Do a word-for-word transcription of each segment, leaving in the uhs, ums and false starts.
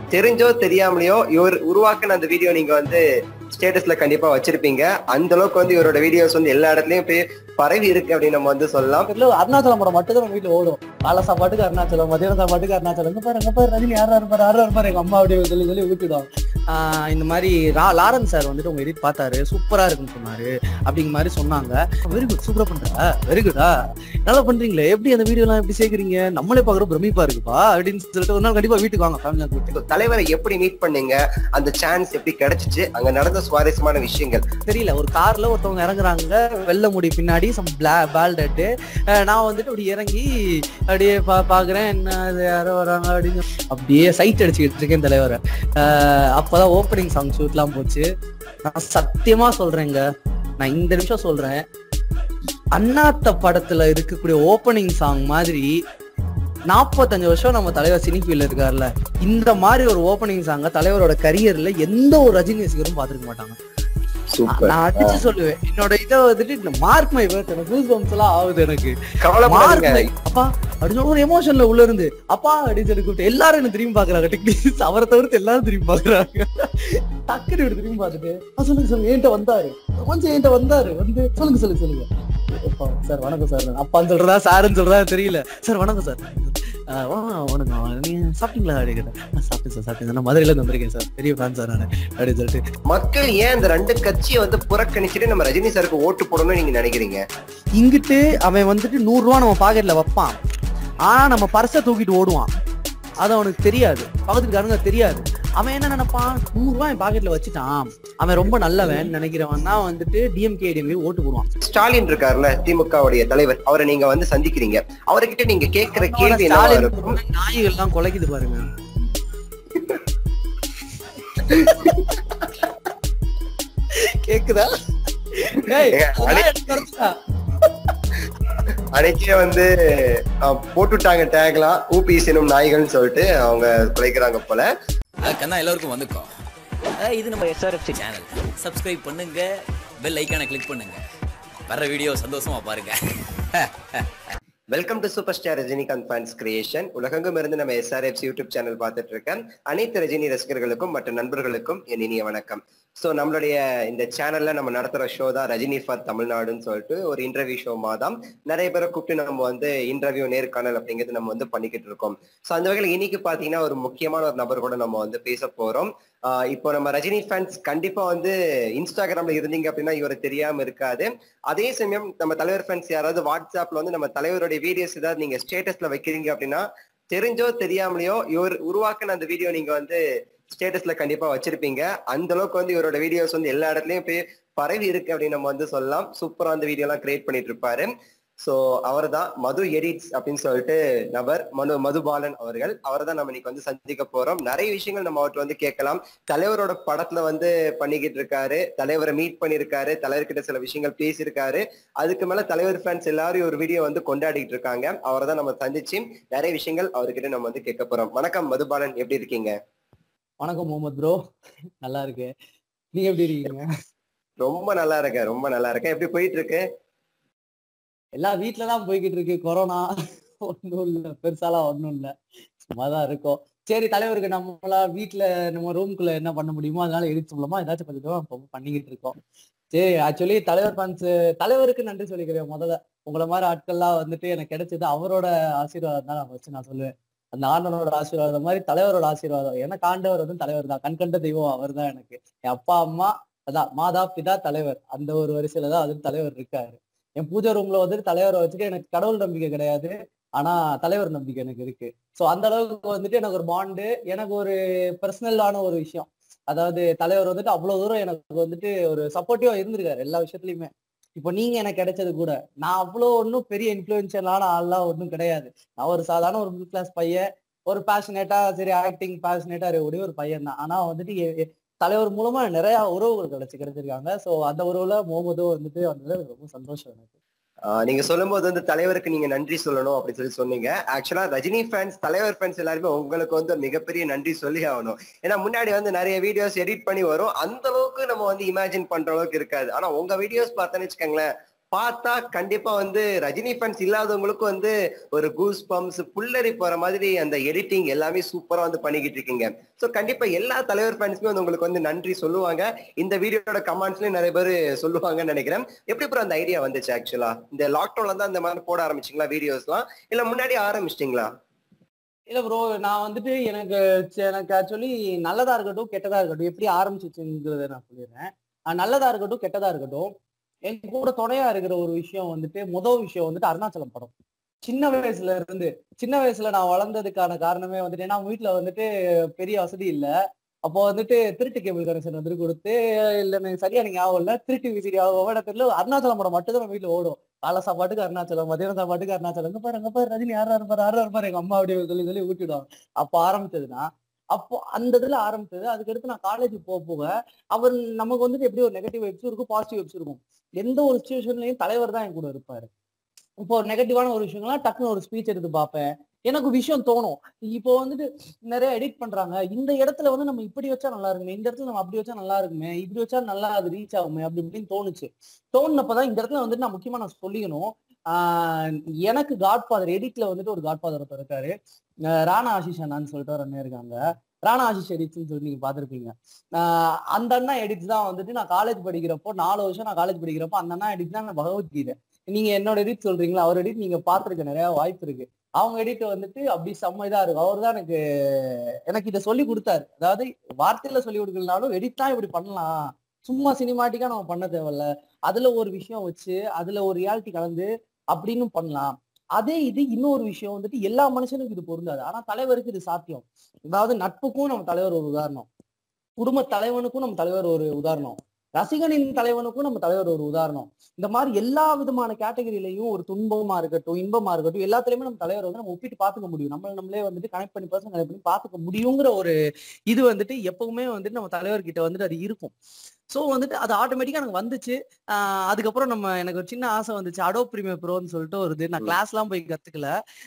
தெரிஞ்சோ தெரியாமலையோ இவர் உருவாக்குன அந்த வீடியோ நீங்க வந்து ஸ்டேட்டஸ்ல கண்டிப்பா வச்சிருப்பீங்க. அந்த அளவுக்கு வந்து இவரோட வீடியோஸ் வந்து எல்லா இடத்துலயும் போய் பரவி இருக்கு அப்படின்னு நம்ம வந்து சொல்லலாம். அருணாச்சலம் படம் மட்டும் தான் நம்ம வீட்டுல ஓடும். காலை சாப்பாட்டுக்கு அருணாச்சலம், மதியம் சாப்பாட்டுக்கு அருணாச்சலம், இங்க பாரு, இங்க பாரு, ரஜினி யாரா இருப்பாரு, யாரா இருப்பாரு, எங்க அம்மா அப்படி சொல்லி சொல்லி ஊட்டிடுவாங்க. ஆஹ் இந்த மாதிரி லாரன்ஸ் சார் வந்துட்டு உங்க எடிட் பார்த்தாரு, சூப்பரா இருக்குன்னு சொன்னாரு, அப்படிங்கிற மாதிரி சொன்னாங்க. வெரி குட், சூப்பரா பண்றா, வெரி குட்டா, நல்லா பண்றீங்களே, எப்படி அந்த வீடியோ எல்லாம் எப்படி சேர்க்குறீங்க, நம்மளே பாக்குற பிரமிப்பா இருக்குப்பா அப்படின்னு சொல்லிட்டு ஒரு நாள் கண்டிப்பா வீட்டுக்கு வாங்க, ஃபேமிலியா கூப்பிட்டு. தலைவரை எப்படி மீட் பண்ணீங்க, அந்த சான்ஸ் எப்படி கிடைச்சிச்சு, அங்க நடந்த சுவாரஸ்யமான விஷயங்கள் தெரியல. ஒரு கார்ல ஒருத்தவங்க இறங்குறாங்க, வெள்ள முடி பின்னாடி சம் பால்டட்டு, நான் வந்துட்டு அப்படி இறங்கி அப்படியே பா பாக்குறேன், என்ன யாரோ வராங்க அப்படின்னு அப்படியே சைட் அடிச்சுக்கிட்டு இருக்கேன் தலைவரை. ஆஹ் அப்பதான் ஓப்பனிங் சாங் ஷூட்லாம் போச்சு. நான் சத்தியமா சொல்றேங்க, நான் இந்த நிமிஷம் சொல்றேன், அண்ணாத்த படத்துல இருக்கக்கூடிய ஓப்பனிங் சாங் மாதிரி நாற்பத்தஞ்சு வருஷம் நம்ம தலைவர் சினி ஃபீல்ட்ல இருக்காருல்ல, இந்த மாதிரி ஒரு ஓப்பனிங் சாங்க தலைவரோட கரியர்ல எந்த ஒரு ரஜினி ரசிகரும் பாத்துருக்க மாட்டாங்க. நான் அடிச்சு சொல்லுவேன், என்னோட இதை வந்துட்டு மார்க் மை பர்த், எனக்கு கூஸ் பம்ப்ஸ் எல்லாம் ஆகுது எனக்கு. அப்பா அப்படின்னு ஒரு எமோஷன்ல உள்ள இருந்து அப்பா அப்படின்னு சொல்லி கூப்பிட்டு எல்லாரும் என்ன திரும்பி பாக்குறாங்க. டெக்னீஷியன்ஸ் அவரை தவிர்த்து எல்லாரும் திரும்பி பாக்குறாங்க. டக்குனு இப்படி திரும்பி பார்த்துட்டு சொல்லுங்க சொல்லுங்க என்கிட்ட வந்தாரு, கொஞ்சம் என்கிட்ட வந்தாரு, வந்து சொல்லுங்க சொல்லுங்க சொல்லுங்க சார் வணக்கம் சார், அப்பான்னு சொல்றதா சாருன்னு சொல்றதா தெரியல, சார் வணக்கம் சார், வணக்கம், நீங்க சாப்பிட்டீங்களா அப்படி கேட்டேன். சாப்பிட்டேன் சார், சாப்பிட்டேன் சார், நான் மதுரையில இருந்து வந்திருக்கேன் சார், பெரிய ஃபேன் சார் நான் அப்படின்னு சொல்லிட்டு. மக்கள் ஏன் இந்த ரெண்டு கட்சியை வந்து புறக்கணிச்சுட்டு நம்ம ரஜினி சாருக்கு ஓட்டு போடணும்னு நீங்க நினைக்கிறீங்க? இங்கிட்டு அவன் வந்துட்டு நூறு ரூபா நம்ம பாக்கெட்ல வைப்பான், ஆனா நம்ம பர்ஸை தூக்கிட்டு ஓடுவான், அது அவனுக்கு தெரியாது, பக்கத்துக்காரங்க தெரியாது. அவன் என்ன நினைப்பான், நூறு ரூபாய் என் பாக்கெட்ல வச்சுட்டான், அவன் ரொம்ப நல்லவன் நினைக்கிறவன் தான் வந்துட்டு டிஎம்கே டிஎம்கே ஓட்டு போடுவான். ஸ்டாலின் இருக்காருல்ல, திமுகவுடைய தலைவர், அவரை நீங்க வந்து சந்திக்கிறீங்க, அவர்கிட்ட நீங்க கேட்கிற கேள்வி என்ன? நாய்கள் எல்லாம் கொலைக்குது பாருங்க. கேக்குதா? அன்னைக்கே வந்து போட்டுட்டாங்க டேக்லாம், ஊபிசினும் நாய்கள்னு சொல்லிட்டு அவங்க குலைக்கிறாங்க போல. அதுக்கண்ணா எல்லாருக்கும் வந்துக்கோ, இது நம்ம எஸ்ஆர்எஃப்சி சேனல், சப்ஸ்கிரைப் பண்ணுங்க, பெல் ஐக்கானை கிளிக் பண்ணுங்க, வர்ற வீடியோ சந்தோஷமா பாருங்க. Welcome to super star Rajinikanth fans creation. உலகெங்கும் இருந்து நம்ம எஸ்ஆர்எஃப்சி யூடியூப் சேனல் பார்த்துட்டு இருக்கேன் அனைத்து ரஜினி ரசிகர்களுக்கும் மற்ற நண்பர்களுக்கும் என் இனிய வணக்கம். ஸோ நம்மளுடைய இந்த சேனல்ல நம்ம நடத்துற ஷோ தான் ரஜினி ஃபார் தமிழ்நாடுன்னு சொல்லிட்டு ஒரு இன்டர்வியூ ஷோ மாதம் நிறைய பேரை கூப்பிட்டு நம்ம வந்து இன்டர்வியூ நேர்காணல் அப்படிங்கிறது நம்ம வந்து பண்ணிக்கிட்டு இருக்கோம். ஸோ அந்த வகையில் இன்னைக்கு பாத்தீங்கன்னா ஒரு முக்கியமான ஒரு நபர் கூட நம்ம வந்து பேச போறோம். ஆஹ் இப்போ நம்ம ரஜினி ஃபேன்ஸ் கண்டிப்பா வந்து இன்ஸ்டாகிராம்ல இருந்தீங்க அப்படின்னா இவரை தெரியாம இருக்காது. அதே சமயம் நம்ம தலைவர் ஃபேன்ஸ் யாராவது வாட்ஸ்அப்ல வந்து நம்ம தலைவருடைய வீடியோஸ் ஏதாவது நீங்க ஸ்டேட்டஸ்ல வைக்கிறீங்க அப்படின்னா தெரிஞ்சோ தெரியாமலையோ இவர் உருவாக்குன அந்த வீடியோ நீங்க வந்து ஸ்டேட்டஸ்ல கண்டிப்பா வச்சிருப்பீங்க. அந்த அளவுக்கு வந்து இவரோட வீடியோஸ் வந்து எல்லா இடத்துலயும் போய் பரவி இருக்கு அப்படின்னு நம்ம வந்து சொல்லலாம். சூப்பரா அந்த வீடியோ எல்லாம் கிரியேட் பண்ணிட்டு இருப்பாரு. சோ அவர் தான் மது எடிட்ஸ் அப்படின்னு சொல்லிட்டு நபர், மனு மதுபாலன் அவர்கள். அவர் தான் நம்ம இன்னைக்கு வந்து சந்திக்க போறோம். நிறைய விஷயங்கள் நம்ம அவர்கிட்ட வந்து கேட்கலாம். தலைவரோட படத்துல வந்து பண்ணிக்கிட்டு இருக்காரு, தலைவரை மீட் பண்ணிருக்காரு, தலைவர்கிட்ட சில விஷயங்கள் பேசியிருக்காரு. அதுக்கு மேல தலைவர் ஃபேன்ஸ் எல்லாரும் ஒரு வீடியோ வந்து கொண்டாடிட்டு இருக்காங்க. அவரை தான் நம்ம சந்திச்சு நிறைய விஷயங்கள் அவர்கிட்ட நம்ம வந்து கேட்க போறோம். வணக்கம் மதுபாலன், எப்படி இருக்கீங்க? வணக்கம் முகமது ப்ரோ, நல்லா இருக்கு, நீங்க எப்படி இருக்கீங்க? ரொம்ப நல்லா இருக்கேன், ரொம்ப நல்லா இருக்கேன். எப்படி போயிட்டு இருக்கு? எல்லாம் வீட்டுலதான் போய்கிட்டு இருக்கு. கொரோனா ஒன்றும் இல்லை, பெருசாலாம் ஒன்றும் இல்லை, சும்மாதான் இருக்கோம். சரி, தலைவருக்கு நம்மளா வீட்டுல நம்ம ரூம்குள்ள என்ன பண்ண முடியுமோ அதனால எடிட் மூலமா ஏதாச்சும் கொஞ்சம் பண்ணிக்கிட்டு இருக்கோம். சரி, ஆக்சுவலி தலைவர் ஃபேன்ஸ் தலைவருக்கு நன்றி சொல்லிக்கிறேன். முதல்ல உங்களை மாதிரி ஆட்கள்லாம் வந்துட்டு எனக்கு கிடைச்சது அவரோட ஆசீர்வாதம் தான் நான் வச்சு நான் சொல்லுவேன். அந்த ஆண்டவனோட ஆசீர்வாதம் மாதிரி தலைவரோட ஆசீர்வாதம். எனக்கு ஆண்டவர் வந்து தலைவர் தான், கண்கண்ட தெய்வம் அவர் தான் எனக்கு. என் அப்பா அம்மா அதான் மாதா பிதா தலைவர், அந்த ஒரு வரிசையில தான் வந்து தலைவர் இருக்காரு. என் பூஜை ரூம்ல வந்துட்டு தலைவரை வச்சுட்டு எனக்கு கடவுள் நம்பிக்கை கிடையாது, ஆனா தலைவர் நம்பிக்கை எனக்கு இருக்கு. ஸோ அந்த அளவுக்கு வந்துட்டு எனக்கு ஒரு பாண்டு, எனக்கு ஒரு பர்சனலான ஒரு விஷயம். அதாவது தலைவர் வந்துட்டு அவ்வளவு தூரம் எனக்கு வந்துட்டு ஒரு சப்போர்ட்டிவா இருந்திருக்காரு எல்லா விஷயத்துலயுமே. இப்போ நீங்க எனக்கு கிடைச்சது கூட, நான் அவ்வளோ ஒன்றும் பெரிய இன்ஃபுளுன்ஷியலான ஆள்லாம் ஒன்றும் கிடையாது. நான் ஒரு சாதாரண ஒரு மிடில் கிளாஸ் பையன், ஒரு பேஷனேட்டா சரி ஆக்டிங் பேஷனேட்டா இருக்கக்கூடிய ஒரு பையன் தான். ஆனா வந்துட்டு தலைவர் மூலமா நிறைய உறவுகள் கிடைச்சு கிடைச்சிருக்காங்க. ஸோ அந்த உறவுல முகமதும் வந்துட்டு வந்தது ரொம்ப சந்தோஷம் எனக்கு. ஆஹ் நீங்க சொல்லும் போது வந்து தலைவருக்கு நீங்க நன்றி சொல்லணும் அப்படின்னு சொல்லி சொன்னீங்க. ஆக்சுவலா ரஜினி ஃபேன்ஸ், தலைவர் ஃபேன்ஸ் எல்லாருமே உங்களுக்கு வந்து மிகப்பெரிய நன்றி சொல்லி ஆகணும். ஏன்னா முன்னாடி வந்து நிறைய வீடியோஸ் எடிட் பண்ணி வரும், அந்த அளவுக்கு நம்ம வந்து இமேஜின் பண்ற அளவுக்கு இருக்காது. ஆனா உங்க வீடியோஸ் பார்த்தோன்னு வச்சுக்கோங்களேன், பார்த்தா கண்டிப்பா வந்து ரஜினி ஃபேன்ஸ் இல்லாதவங்களுக்கும் வந்து ஒரு கூஸ் பம்ப்ஸ் புல்லரி போற மாதிரி அந்த எடிட்டிங் எல்லாமே சூப்பரா வந்து பண்ணிக்கிட்டு இருக்கீங்க. ஸோ கண்டிப்பா எல்லா தலைவர் ஃபேன்ஸுமே வந்து உங்களுக்கு வந்து நன்றி சொல்லுவாங்க. இந்த வீடியோட கமெண்ட்ஸ்லயும் நிறைய பேர் சொல்லுவாங்கன்னு நினைக்கிறேன். எப்படி ப்ரோ அந்த ஐடியா வந்துச்சு ஆக்சுவலா? இந்த லாக்டவுன்ல தான் இந்த மாதிரி போட ஆரம்பிச்சிங்களா வீடியோஸ்லாம், இல்ல முன்னாடி ஆரம்பிச்சிட்டீங்களா? இல்ல ப்ரோ, நான் வந்துட்டு எனக்கு எனக்கு ஆக்சுவலி நல்லதா இருக்கட்டும் கெட்டதா இருக்கட்டும் எப்படி ஆரம்பிச்சிச்சுங்கிறத நான் சொல்லிடுறேன். நல்லதா இருக்கட்டும் கெட்டதா இருக்கட்டும், என் கூட துணையா இருக்கிற ஒரு விஷயம் வந்துட்டு முதல் விஷயம் வந்துட்டு அருணாச்சலம் படம். சின்ன வயசுல இருந்து சின்ன வயசுல நான் வளர்ந்ததுக்கான காரணமே வந்துட்டு ஏன்னா வீட்டுல வந்துட்டு பெரிய வசதி இல்ல. அப்போ வந்துட்டு திருட்டு கேபிள் கனெக்ஷன் வந்துட்டு கொடுத்து இல்ல எனக்கு சரியா நீங்க ஞாபகம் இல்ல திருட்டு விசிறி இடத்துல அருணாச்சலம் படம் மட்டும் தான் நம்ம வீட்டுல ஓடும். காலை சாப்பாட்டுக்கு அருணாச்சலம், மதியான சாப்பாட்டுக்கு அருணாச்சலம், இங்க பாரு அங்க பாரு ரஜினி யாரா இருப்பாரு யாரா இருப்பாரு எங்க அம்மா அப்படியே சொல்லி சொல்லி ஊட்டிடுவாங்க. அப்போ ஆரம்பிச்சதுன்னா அப்போ அந்த இதுல ஆரம்பிச்சது. அதுக்கடுத்து நான் காலேஜ் போக போக அவர் நமக்கு வந்துட்டு எப்படி ஒரு நெகட்டிவ் வைப்ஸும் இருக்கும் பாசிட்டிவ் வைப்ஸும் இருக்கும். எந்த ஒரு சுச்சுவேஷன்லயும் தலைவர் தான் என் கூட இருப்பாரு. இப்போ ஒரு நெகட்டிவான ஒரு விஷயங்கள்லாம் டக்குன்னு ஒரு ஸ்பீச் எடுத்து பார்ப்பேன். எனக்கு விஷயம் தோணும். இப்போ வந்துட்டு நிறைய எடிட் பண்றாங்க, இந்த இடத்துல வந்து நம்ம இப்படி வச்சா நல்லா இருக்குமே, இந்த இடத்துல நம்ம அப்படி வச்சா நல்லா இருக்குமே, இப்படி வச்சா நல்லா அது ரீச் ஆகுமே அப்படி இப்படின்னு தோணுச்சு. தோணுனப்பதான் இந்த இடத்துல வந்துட்டு நான் முக்கியமா நான் சொல்லிக்கணும். ஆஹ் எனக்கு காட்ஃபாதர் எடிட்ல வந்துட்டு ஒரு காட்ஃபாதர் ஒருத்தர் இருக்காரு. ராணா ஆஷிஷ் அண்ணான்னு சொல்லிட்டு ஒரு அண்ணன் இருக்காங்க. ராணா ஆஷிஷ் எடிட்ஸ்ன்னு சொல்லி நீங்க பாத்திருப்பீங்க. ஆஹ் அந்த அண்ணா எடிட்ஸ் தான் வந்துட்டு நான் காலேஜ் படிக்கிறப்போ நாலு வருஷம் நான் காலேஜ் படிக்கிறப்போ அந்த அண்ணா எடிட் தான் பகவத்கீதை. நீங்க என்னோட எடிட் சொல்றீங்களா, அவர் எடிட் நீங்க பாத்துருக்க நிறைய வாய்ப்பு இருக்கு. அவங்க எடிட் வந்துட்டு அப்படி செம்ம இதா இருக்கும். அவர் தான் எனக்கு எனக்கு இதை சொல்லி கொடுத்தாரு. அதாவது வார்த்தையில சொல்லி கொடுக்கலனாலும் எடிட் தான் இப்படி பண்ணலாம், சும்மா சினிமாட்டிக்கா நம்ம பண்ண தேவையில்ல, அதுல ஒரு விஷயம் வச்சு அதுல ஒரு ரியாலிட்டி கலந்து அப்படின்னு பண்ணலாம். அதே இது இன்னொரு விஷயம் வந்துட்டு எல்லா மனுஷனுக்கும் இது பொருந்தாது, ஆனா தலைவருக்கு இது சாத்தியம். அதாவது நட்புக்கும் நம்ம தலைவர் ஒரு உதாரணம், குடும்ப தலைவனுக்கும் நம்ம தலைவர் ஒரு உதாரணம், ரசிகனின் தலைவனுக்கும் நம்ம தலைவர் ஒரு உதாரணம். இந்த மாதிரி எல்லா விதமான கேட்டகரியிலையும் ஒரு துன்பமா இருக்கட்டும் இன்பமா இருக்கட்டும் எல்லாத்துலயுமே நம்ம தலைவர் வந்து நம்ம ஒப்பிட்டு பாத்துக்க முடியும். நம்மள நம்மளே வந்துட்டு கனெக்ட் பண்ணி பர்சன் கனெக்ட் பண்ணி பாத்துக்க முடியுங்கிற ஒரு இது வந்துட்டு எப்பவுமே வந்துட்டு நம்ம தலைவர்கிட்ட வந்துட்டு அது இருக்கும். ஸோ வந்துட்டு அது ஆட்டோமேட்டிக்கா எனக்கு வந்துச்சு. ஆஹ் அதுக்கப்புறம் நம்ம எனக்கு ஒரு சின்ன ஆசை வந்துச்சு, அடோ ப்ரீமியர் ப்ரோன்னு சொல்லிட்டு ஒரு இது. நான் கிளாஸ் எல்லாம் போய் கத்துக்கல.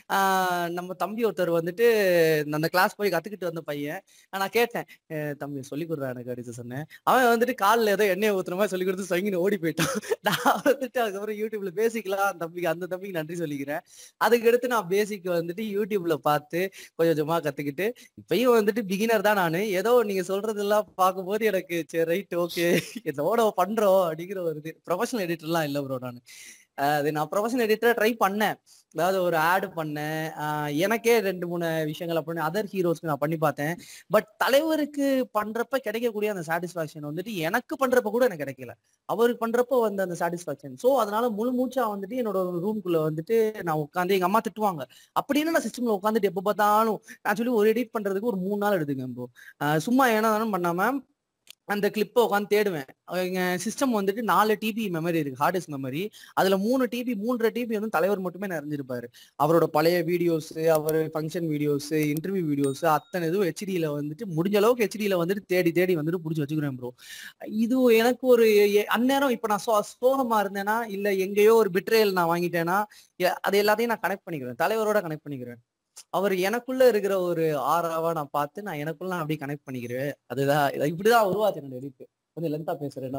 ஆஹ் நம்ம தம்பி ஒருத்தர் வந்துட்டு அந்த கிளாஸ் போய் கத்துக்கிட்டு வந்த பையன். நான் கேட்டேன், தம்பி சொல்லி கொடுறா எனக்கு அடிச்சு சொன்னேன். அவன் வந்துட்டு காலில் ஏதோ எண்ணெய் ஊத்துற மாதிரி சொல்லி கொடுத்து சங்கின்னு ஓடி போயிட்டான். நான் வந்துட்டு அதுக்கப்புறம் யூடியூப்ல பேசிக்கலாம் அந்த தம்பிக்கு அந்த தம்பிக்கு நன்றி சொல்லிக்கிறேன். அதுக்கடுத்து நான் பேசிக் வந்துட்டு யூடியூப்ல பார்த்து கொஞ்சம் கொஞ்சமா கத்துக்கிட்டு இப்பயும் வந்துட்டு பிகினர் தான் நானு. ஏதோ நீங்க சொல்றதெல்லாம் பார்க்கும்போது எனக்கு சரி ரைட் ஓகே இதோட பண்றோம் அப்படிங்கிற ஒரு இது. ப்ரொஃபஷனல் எடிட்டர்லாம் இல்லை ப்ரோ. நான் அது நான் ப்ரொஃபஷனல் எடிட்டர் ட்ரை பண்ணேன். அதாவது ஒரு ஆடு பண்ணேன், எனக்கே ரெண்டு மூணு விஷயங்கள் அப்படின்னு அதர் ஹீரோஸ்க்கு நான் பண்ணி பார்த்தேன். பட் தலைவருக்கு பண்றப்ப கிடைக்கக்கூடிய அந்த சாட்டிஸ்பாக்சன் வந்துட்டு எனக்கு பண்றப்ப கூட எனக்கு கிடைக்கல, அவருக்கு பண்றப்ப வந்து அந்த சாட்டிஸ்பாக்சன். ஸோ அதனால முழு மூச்சா வந்துட்டு என்னோட ரூம்குள்ள வந்துட்டு நான் உட்காந்து எங்க அம்மா திட்டுவாங்க அப்படின்னு நான் சிஸ்டம்ல உட்காந்துட்டு எப்போ பார்த்தாலும் ஆக்சுவலி ஒரு எடிட் பண்றதுக்கு ஒரு மூணு நாள் எடுத்துங்க ப்ரோ. சும்மா ஏன்னா பண்ணாம அந்த கிளிப்பை உட்காந்து தேடுவேன். எங்க சிஸ்டம் வந்துட்டு நாலு டிபி மெமரி இருக்கு, ஹார்ட் டிஸ்க் மெமரி. அதுல மூணு டிபி மூன்றரை டிபி வந்து தலைவர் மட்டுமே நிறைஞ்சிருப்பாரு. அவரோட பழைய வீடியோஸ், அவர் ஃபங்க்ஷன் வீடியோஸ், இன்டர்வியூ வீடியோஸ் அத்தனை இதுவும் ஹெச்டியில வந்துட்டு முடிஞ்ச அளவுக்கு ஹெச்டியில வந்துட்டு தேடி தேடி வந்துட்டு பிடிச்சி வச்சுக்கிறேன் ப்ரோ. இது எனக்கு ஒரு அந்நேரம் இப்ப நான் சோ சோகமா இருந்தேன்னா இல்ல எங்கேயோ ஒரு பிட்ரேல் நான் வாங்கிட்டேன்னா அது எல்லாத்தையும் நான் கனெக்ட் பண்ணிக்கிறேன், தலைவரோட கனெக்ட் பண்ணிக்கிறேன். அவர் எனக்குள்ள இருக்கிற ஒரு ஆறாவா நான் பார்த்து நான் எனக்குள்ள நான் அப்படியே கனெக்ட் பண்ணிக்கிறேன். அதுதான் இப்படிதான் உருவாச்சு என்னோட எடிட். கொஞ்சம் லென்த்தா பேசுறேன்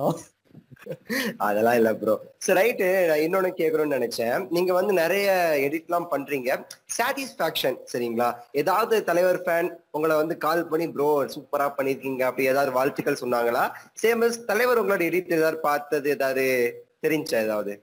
அதெல்லாம் இல்ல ப்ரோ. சரி ரைட்டு, நான் இன்னொன்னு கேட்கணும்னு நினைச்சேன். நீங்க வந்து நிறைய எடிட் எல்லாம் பண்றீங்க, சாட்டிஸ்பாக்சன் சரிங்களா? ஏதாவது தலைவர் ஃபேன் உங்களை வந்து கால் பண்ணி ப்ரோ சூப்பரா பண்ணிருக்கீங்க அப்படி ஏதாவது வாழ்த்துக்கள் சொன்னாங்களா? சேம் தலைவர் உங்களோட எடிட் ஏதாவது பார்த்தது ஏதாவது தெரிஞ்சா ஏதாவது?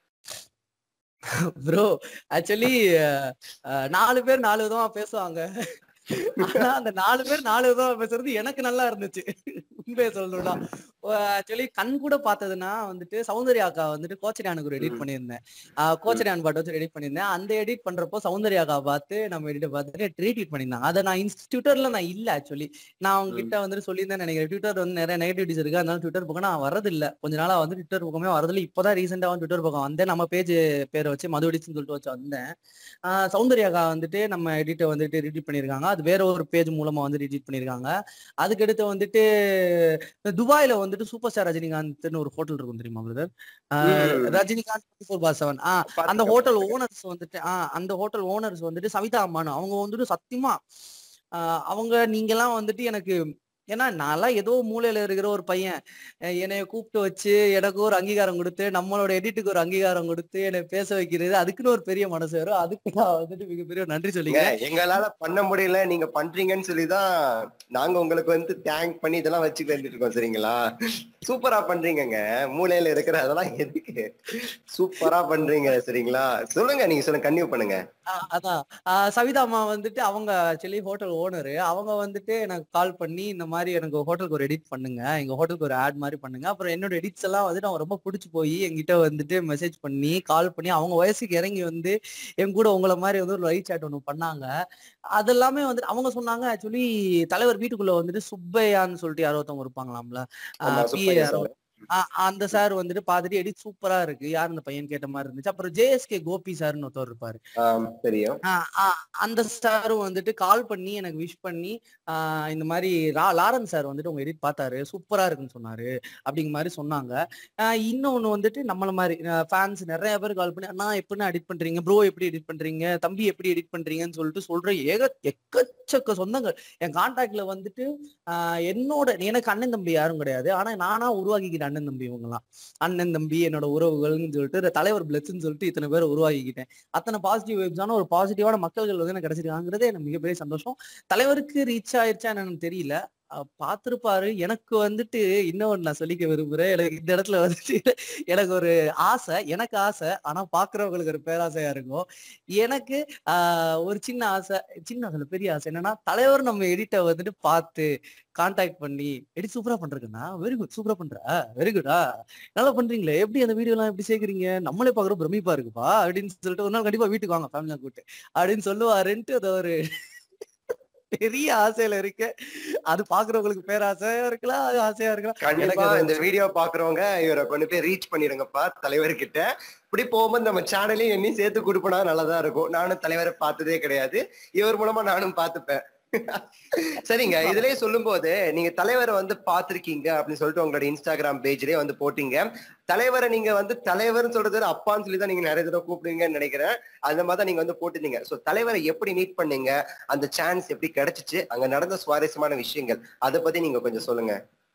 ப்ரோ ஆக்சுவலி நாலு பேர் நாலு விதமா பேசுவாங்க. ஆனா அந்த நாலு பேர் நாலு விதமா பேசுறது எனக்கு நல்லா இருந்துச்சு உண்மையை சொல்லணும்னா. ஆக்சுவலி கண் கூட பார்த்ததுன்னா வந்துட்டு சௌந்தர்யா அக்கா வந்துட்டு கோச்சரியானுக்கு ஒரு எடிட் பண்ணியிருந்தேன். ஆஹ் கோச்சரியான் பாட்டு வச்சு எடிட் பண்ணியிருந்தேன். அந்த எடிட் பண்றப்போ சௌந்தர்யா அக்கா பார்த்து நம்ம எடிட் பார்த்துட்டு ட்ரீட் பண்ணியிருந்தாங்க. அதை நான் ட்விட்டர்ல நான் இல்ல ஆக்சுவலி நான் அவங்க கிட்ட வந்துட்டு சொல்லியிருந்தேன் நினைக்கிறேன். ட்விட்டர் வந்து நிறைய நெகட்டிவிட்டிஸ் இருக்கு, அதனால ட்விட்டர் பக்கம் நான் வரது இல்லை. கொஞ்ச நாளா வந்து ட்விட்டர் பக்கமே வரதில்லை. இப்போதான் ரீசெண்டா வந்து ட்விட்டர் பக்கம் வந்தேன். நம்ம பேஜ் பேரை வச்சு மது எடிட்ஸ்னு சொல்லிட்டு வச்சு வந்தேன். ஆஹ் சௌந்தர்யா அக்கா வந்துட்டு நம்ம எடிட்டை வந்துட்டு எடிட் பண்ணியிருக்காங்க. அது வேற ஒரு பேஜ் மூலமா வந்து எடிட் பண்ணியிருக்காங்க. அதுக்கடுத்து வந்துட்டு துபாயில வந்துட்டு சூப்பர் ஸ்டார் ரஜினிகாந்த்னு ஒரு ஹோட்டல் இருக்கும் தெரியுமா brother? Rajinikanth four bar seven. ஆஹ் அந்த ஹோட்டல் ஓனர்ஸ் வந்துட்டு ஆஹ் அந்த ஹோட்டல் ஓனர்ஸ் வந்துட்டு சவிதா அம்மானு அவங்க வந்துட்டு சத்தியமா ஆஹ் அவங்க நீங்க எல்லாம் வந்துட்டு எனக்கு ஏன்னா நான்லாம் ஏதோ மூலையில இருக்கிற ஒரு பையன் என்னைய கூப்பிட்டு வச்சு எனக்கு ஒரு அங்கீகாரம் கொடுத்து நம்மளோட எடிட்டுக்கு ஒரு அங்கீகாரம் கொடுத்து என்னை பேச வைக்கிறது அதுக்குன்னு ஒரு பெரிய மனசு வரும். அதுக்கு நான் வந்துட்டு மிகப்பெரிய நன்றி சொல்லிக்கிறேன். எங்களால பண்ண முடியல நீங்க பண்றீங்கன்னு சொல்லிதான் நாங்க உங்களுக்கு வந்து தேங்க் பண்ணி இதெல்லாம் வச்சுட்டு வந்துட்டு இருக்கோம். சரிங்களா? சூப்பரா பண்றீங்கங்க. மூலையில இருக்கிற அதெல்லாம் எதுக்கு சூப்பரா பண்றீங்க. சரிங்களா? சொல்லுங்க, நீங்க சொல்லுங்க, கன்டினியூ பண்ணுங்க. அதான் சவிதா அம்மா வந்துட்டு அவங்க ஆக்சுவலி ஹோட்டல் ஓனரு. அவங்க வந்துட்டு எனக்கு கால் பண்ணி இந்த மாதிரி எனக்கு ஹோட்டலுக்கு ஒரு எடிட் பண்ணுங்க, எங்க ஹோட்டலுக்கு ஒரு ஆட் மாதிரி பண்ணுங்க. அப்புறம் என்னோட எடிட்ஸ் எல்லாம் வந்துட்டு அவங்க ரொம்ப பிடிச்சி போய் எங்கிட்ட வந்துட்டு மெசேஜ் பண்ணி கால் பண்ணி அவங்க வயசுக்கு இறங்கி வந்து என் கூட உங்களை மாதிரி வந்து ஒரு லைவ் சாட் ஒன்று பண்ணாங்க. அதெல்லாமே வந்துட்டு அவங்க சொன்னாங்க ஆக்சுவலி தலைவர் வீட்டுக்குள்ள வந்துட்டு சுப்பையான்னு சொல்லிட்டு யாரோ ஒருத்தவங்க இருப்பாங்களாம்ல, பிஏ யாரோ, அந்த சார் வந்துட்டு பாத்துட்டு எடிட் சூப்பரா இருக்கு, யார் இந்த பையன் கேட்ட மாதிரி இருந்துச்சு. அப்புறம் ஜேஎஸ்கே கோபி சார்னு ஒருத்தர் இருப்பாரு, அந்த சாரும் வந்துட்டு கால் பண்ணி எனக்கு விஷ் பண்ணி ஆஹ் இந்த மாதிரி லாரன்ஸ் சார் வந்துட்டு உங்க எடிட் பார்த்தாரு, சூப்பரா இருக்குன்னு சொன்னாரு அப்படிங்கிற மாதிரி சொன்னாங்க. ஆஹ் இன்னொன்னு வந்துட்டு நம்மள மாதிரி ஃபேன்ஸ் நிறைய பேர் கால் பண்ணி அண்ணா எப்படின்னா எடிட் பண்றீங்க, ப்ரோ எப்படி எடிட் பண்றீங்க, தம்பி எப்படி எடிட் பண்றீங்கன்னு சொல்லிட்டு சொல்ற ஏக எக்கச்சக்க சொந்தங்கள் என் கான்டாக்ட்ல வந்துட்டு. ஆஹ் என்னோட எனக்கு அண்ணன் தம்பி யாரும் கிடையாது, ஆனா நானா உருவாக்கிக்கிட்டேன் அண்ணன் தம்பி. இவங்கலாம் அண்ணன் தம்பி என்னோட உறவுகள்னு சொல்லிட்டு தலைவர் பிளஸ்ன்னு சொல்லிட்டு இத்தனை பேர் உருவாக்கிக்கிட்டேன். அத்தனை பாசிட்டிவ் வைப்ஸான ஒரு பாசிட்டிவான மக்கள்கள் வந்து எனக்கு கிடைச்சிருக்காங்கிறது எனக்கு மிகப்பெரிய சந்தோஷம். தலைவருக்கு ரீச் ஆயிருச்சா என்னன்னு தெரியல, பார்த்திருப்பாரு. எனக்கு வந்துட்டு இன்னொன்னு நான் சொல்லிக்க விரும்புறேன். எனக்கு இந்த இடத்துல வந்துட்டு எனக்கு ஒரு ஆசை, எனக்கு ஆசை, ஆனா பாக்குறவங்களுக்கு ஒரு பேராசையா இருக்கும். எனக்கு ஆஹ் ஒரு சின்ன ஆசை, சின்ன ஆசை பெரிய ஆசை என்னன்னா, தலைவர் நம்ம எடிட்டை வந்துட்டு பார்த்து கான்டாக்ட் பண்ணி எடிட் சூப்பரா பண்றதுன்னா வெரி குட், சூப்பரா பண்ற, வெரி குட்டா, நல்லா பண்றீங்களே, எப்படி அந்த வீடியோ எல்லாம் எப்படி சேர்க்குறீங்க, நம்மளே பாக்குற பிரமிப்பா இருக்குப்பா அப்படின்னு சொல்லிட்டு ஒரு நாள் கண்டிப்பா வீட்டுக்கு வாங்க ஃபேமிலியா கூட்டு அப்படின்னு சொல்லுவாருன்ட்டு அது ஒரு பெரிய ஆசையில இருக்கு. அது பாக்குறவங்களுக்கு பேராசையா இருக்கலாம், அது ஆசையா இருக்கலாம். கண்டிப்பா இந்த வீடியோ பாக்குறவங்க இவரை கொண்டு போய் ரீச் பண்ணிடுங்கப்பா தலைவர்கிட்ட. இப்படி போகும்போது நம்ம சேனலையும் என்னையும் சேர்த்து கொடுப்பனா நல்லதா இருக்கும். நானும் தலைவரை பார்த்ததே கிடையாது, இவர் மூலமா நானும் பார்த்துப்பேன். சரிங்க, இதுலயே சொல்லும் போது நீங்க தலைவரை வந்து பாத்திருக்கீங்க அப்படின்னு சொல்லிட்டு உங்களோட இன்ஸ்டாகிராம் பேஜ்லயே வந்து போட்டீங்க. தலைவரை நீங்க வந்து தலைவர்னு சொல்றது அப்பான்னு சொல்லி தான் நீங்க நிறைய தடவை கூப்பிடுவீங்கன்னு நினைக்கிறேன். அந்த மாதிரி நீங்க வந்து போட்டிருந்தீங்க. சோ தலைவரை எப்படி மீட் பண்ணீங்க, அந்த சான்ஸ் எப்படி கிடைச்சிச்சு, அங்க நடந்த சுவாரஸ்யமான விஷயங்கள் அதை பத்தி நீங்க கொஞ்சம் சொல்லுங்க.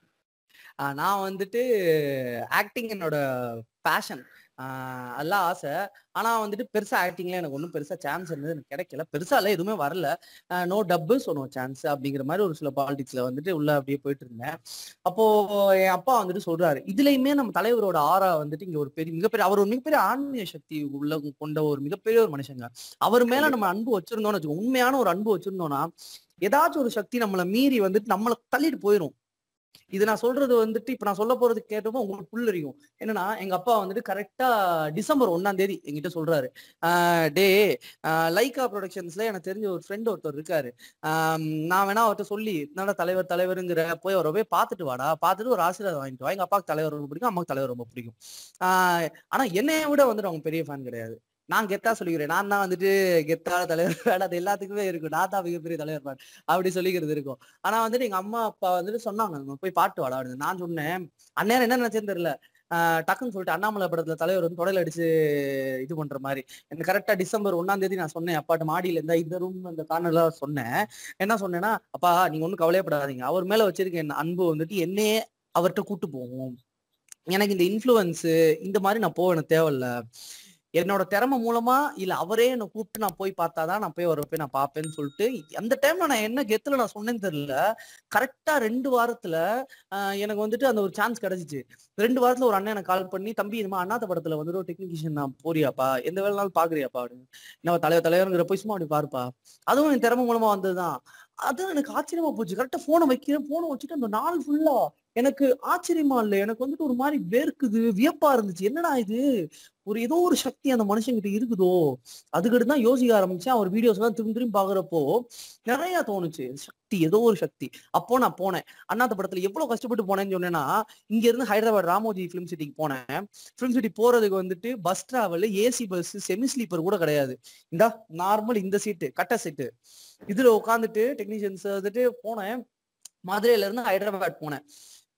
நான் வந்துட்டு ஆக்டிங் என்னோட பேஷன், ஆஹ் அதெல்லாம் ஆசை. ஆனா வந்துட்டு பெருசா ஆக்டிங்ல எனக்கு ஒன்றும் பெருசா சான்ஸ் இருந்தது எனக்கு கிடைக்கல, பெருசா இல்ல எதுவுமே வரல. நோ டப்பு ஸோ நோ சான்ஸ் அப்படிங்கிற மாதிரி ஒரு சில பாலிடிக்ஸ்ல வந்துட்டு உள்ள அப்படியே போயிட்டு இருந்தேன். அப்போ என் அப்பா வந்துட்டு சொல்றாரு, இதுலயுமே நம்ம தலைவரோட ஆரா வந்துட்டு இங்க ஒரு பெரிய மிகப்பெரிய, அவர் ஒரு மிகப்பெரிய ஆன்மீக சக்தி உள்ள கொண்ட ஒரு மிகப்பெரிய ஒரு மனுஷங்க. அவர் மேல நம்ம அன்பு வச்சிருந்தோம்னு வச்சுக்கோங்க, உண்மையான ஒரு அன்பு வச்சிருந்தோம்னா ஏதாச்சும் ஒரு சக்தி நம்மளை மீறி வந்துட்டு நம்மளை தள்ளிட்டு போயிடும். இது நான் சொல்றது வந்துட்டு இப்ப நான் சொல்ல போறது கேட்டப்போ உங்களுக்கு புல் அறியும். என்னன்னா எங்க அப்பா வந்துட்டு கரெக்டா டிசம்பர் ஒன்னாம் தேதி என்கிட்ட சொல்றாரு, ஆஹ் டே லைகா ப்ரொடக்ஷன்ஸ்ல எனக்கு தெரிஞ்ச ஒரு ஃப்ரெண்ட் ஒருத்தர் இருக்காரு, ஆஹ் நான் வேணா அவர்கிட்ட சொல்லி என்னடா தலைவர் தலைவருங்கிற போய் அவரை போய் பார்த்துட்டு வாடா, பார்த்துட்டு ஒரு ஆசீர்வாதம் வாங்கிட்டு வா. எங்க அப்பாவுக்கு தலைவர் ரொம்ப பிடிக்கும், அம்மாவுக்கு தலைவர் ரொம்ப பிடிக்கும். ஆஹ் ஆனா என்னைய விட வந்துட்டு அவங்க பெரிய ஃபேன் கிடையாது. நான் கெத்தா சொல்லிக்கிறேன், நான் தான் வந்துட்டு கெத்தான தலைவர் ஃபேன், அது எல்லாத்துக்குமே இருக்கும், நான் தான் மிகப்பெரிய தலைவர் ஃபேன் அப்படி சொல்லிக்கிறது இருக்கும். ஆனா வந்துட்டு எங்க அம்மா அப்பா வந்துட்டு சொன்னாங்க போய் பாட்டு வாடா அப்படின்னு. நான் சொன்னேன், அந்நேரம் என்ன நினைச்சேன்னு தெரியல, ஆஹ் டக்குன்னு சொல்லிட்டு அண்ணாமலை படத்துல தலைவர் வந்து தொடையில அடிச்சு இது பண்ற மாதிரி எனக்கு கரெக்டா டிசம்பர் ஒன்னாம் தேதி நான் சொன்னேன் அப்பாட்ட மாடியில இருந்தா இந்த ரூம் அந்த கார்னர்ல சொன்னேன். என்ன சொன்னேன்னா, அப்பா நீங்க ஒண்ணும் கவலையப்படாதீங்க, அவர் மேல வச்சிருக்க என் அன்பு வந்துட்டு என்னையே அவர்கிட்ட கூட்டு போவோம், எனக்கு இந்த இன்ஃப்ளூயன்ஸு இந்த மாதிரி நான் போக எனக்கு தேவையில்ல, என்னோட திறமை மூலமா இல்ல அவரே என்னை கூப்பிட்டு நான் போய் பார்த்தாதான் நான் போய் அவரை போய் நான் பார்ப்பேன்னு சொல்லிட்டு அந்த டைம்ல நான் என்ன கெத்துல நான் சொன்னேன்னு தெரியல. கரெக்டா ரெண்டு வாரத்துல ஆஹ் எனக்கு வந்துட்டு அந்த ஒரு சான்ஸ் கிடைச்சிச்சு. ரெண்டு வாரத்துல ஒரு அண்ணன் எனக்கு கால் பண்ணி, தம்பி இந்த மாதிரி அண்ணாத்த படத்துல வந்துட்டு ஒரு டெக்னீஷியன் நான் போறியாப்பா, எந்த வேலை நாள் பாக்குறியாப்பா அப்படின்னு. என்ன தலைவர் தலைவருங்கிற போய் சும்மா அப்படி பாருப்பா, அதுவும் என் திறமை மூலமா வந்ததுதான். அது எனக்கு ஆச்சரியமா போச்சு. கரெக்டா போனை வைக்கிறேன், போனை வச்சுட்டு அந்த நாள் ஃபுல்லா எனக்கு ஆச்சரியமா இல்லை, எனக்கு வந்துட்டு ஒரு மாதிரி வேர்க்குது, வியப்பா இருந்துச்சு, என்னடா இது ஒரு ஏதோ ஒரு சக்தி அந்த மனுஷங்கிட்ட இருக்குதோ. அதுக்கிட்டு தான் யோசிக்க ஆரம்பிச்சேன். அவர் வீடியோஸ் எல்லாம் திரும்பி திரும்பி பாக்குறப்போ நிறைய தோணுச்சு, சக்தி ஏதோ ஒரு சக்தி. அப்போ நான் போனேன் அண்ணாத்த படத்துல எவ்வளவு கஷ்டப்பட்டு போனேன்னு சொன்னேன்னா, இங்க இருந்து ஹைதராபாத் ராமோஜி பிலிம் சிட்டிக்கு போனேன். பிலிம் சிட்டி போறதுக்கு வந்துட்டு bus travel, AC bus, semi sleeper கூட கிடையாது, இந்த நார்மல் இந்த சீட்டு கட்ட சீட்டு இதுல உட்காந்துட்டு டெக்னீஷியன்ஸ் வந்துட்டு போனேன். மதுரையில இருந்து ஹைதராபாத் போனேன்.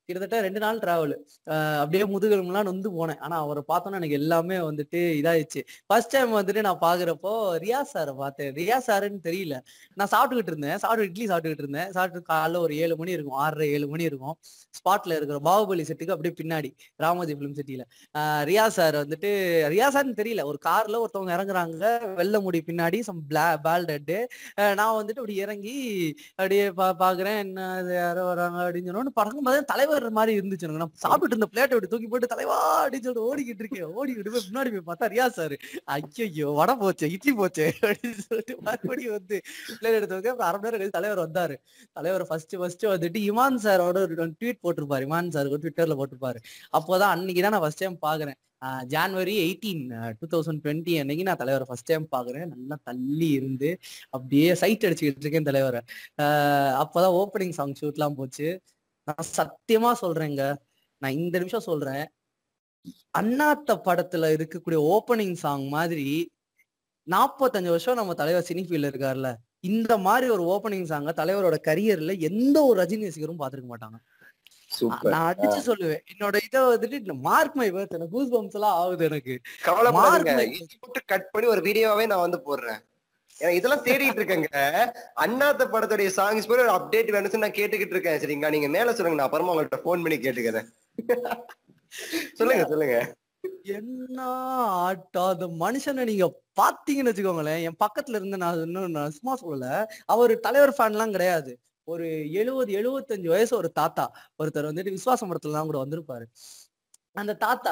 கிட்டத்தட்ட ரெண்டு நாள் டிராவல். அப்படியே முதுகெலும்புலாம் நொந்து போனேன். ஆனா அவரை பார்த்தோன்னா எனக்கு எல்லாமே வந்துட்டு இதாயிடுச்சு. ஃபர்ஸ்ட் டைம் வந்துட்டு நான் பாக்குறப்போ ரியாஸ் சாரை பார்த்தேன். ரியாஸ் சாருன்னு தெரியல. நான் சாப்பிட்டுக்கிட்டு இருந்தேன். சாப்பிட்டு இட்லி சாப்பிட்டுக்கிட்டு இருந்தேன். சாப்பிட்டு காலைல ஒரு ஏழு மணி இருக்கும். ஆறரை ஏழு மணி இருக்கும். ஸ்பாட்ல இருக்கிற பாகுபலி செட்டுக்கு அப்படியே பின்னாடி ராமோஜி பிலிம் சிட்டியில ஆஹ் ரியாஸ் சார் வந்துட்டு ரியாஸ் சார்னு தெரியல. ஒரு கார்ல ஒருத்தவங்க இறங்குறாங்க. வெள்ளை முடி பின்னாடி சம் பேல்டட்டு. நான் வந்துட்டு அப்படி இறங்கி அப்படியே பா பாக்குறேன் என்ன இது யாரோ வராங்க அப்படின்னு சொன்னோன்னு படக்கும் பார்த்தா தலைவர் மாதிரி இருந்துச்சு எனக்கு. நான் சாப்பிட்டு இருந்த பிளேட்டை விட்டு தூக்கி போட்டு தலைவா அப்படின்னு சொல்லிட்டு ஓடிக்கிட்டு இருக்கேன். ஓடிக்கிட்டு போய் முன்னாடி போய் பார்த்தா ரியாஸ் சார். ஐயோ வடை போச்சு இட்லி போச்சு அப்படின்னு சொல்லிட்டு மறுபடியும் வந்து பிளேட் எடுத்து வைக்க அரை மணி நேரம் கழிச்சு தலைவர் வந்தாரு. தலைவர் ஃபர்ஸ்ட் ஃபர்ஸ்ட் வந்துட்டு இமான் சாரோட ஒரு ட்வீட் போட்டிருப்பாரு. இமான் சாருக்கு ட்விட்டர்ல போட்டிருப்பாரு. அப்போதான் அன்னைக்கு தான் நான் ஃபர்ஸ்ட் டைம் பாக்குறேன். January eighteen two thousand twenty அன்னைக்கு நான் தலைவரை ஃபர்ஸ்ட் டைம் பாக்குறேன். நல்லா தள்ளி இருந்து அப்படியே சைட் அடிச்சுக்கிட்டு இருக்கேன் தலைவரை. ஆஹ் அப்போதான் ஓப்பனிங் சாங் ஷூட் எல்லாம் போச்சு. நான் சத்தியமா சொல்றேங்க, நான் இந்த நிமிஷம் சொல்றேன், அண்ணாத்த படத்துல இருக்கக்கூடிய ஓப்பனிங் சாங் மாதிரி நாற்பத்தஞ்சு வருஷம் நம்ம தலைவர் சினி ஃபீல்ட்ல இருக்காருல்ல, இந்த மாதிரி ஒரு ஓப்பனிங் சாங்க தலைவரோட கரியர்ல எந்த ஒரு ரஜினி ரசிகரும் பாத்துருக்க மாட்டாங்க. நான் அடிச்சு சொல்லுவேன். என்னோட இதை வந்துட்டு மார்க் மை வேர்த், எனக்கு கூஸ் பம்ப்ஸ் எல்லாம் ஆகுது. எனக்கு கவலைப்படாதீங்க, கட் பண்ணி ஒரு வீடியோவே நான் வந்து போடுறேன். ஏன்னா இதெல்லாம் தேடிட்டு இருக்கேங்க. அண்ணாத்த படத்துடைய சாங்ஸ் போய் ஒரு அப்டேட் வேணும்னு நான் கேட்டுக்கிட்டு இருக்கேன். சரிங்களா, நீங்க மேல சொல்லுங்க, நான் அப்புறமா உங்கள்கிட்ட போன் பண்ணி கேட்டுக்கிறேன். சொல்லுங்க சொல்லுங்க. என்ன ஆட்டம் அந்த மனுஷனை நீங்க பாத்தீங்கன்னு வச்சுக்கோங்களேன். என் பக்கத்துல இருந்து நான் இன்னும் நான் சும்மா சொல்லல, அவர் தலைவர் ஃபேன் எல்லாம் கிடையாது. ஒரு எழுபது எழுபத்தஞ்சு வயசு ஒரு தாத்தா ஒருத்தர் வந்துட்டு விசுவாசம் படத்துல தான் கூட வந்திருப்பாரு. அந்த தாத்தா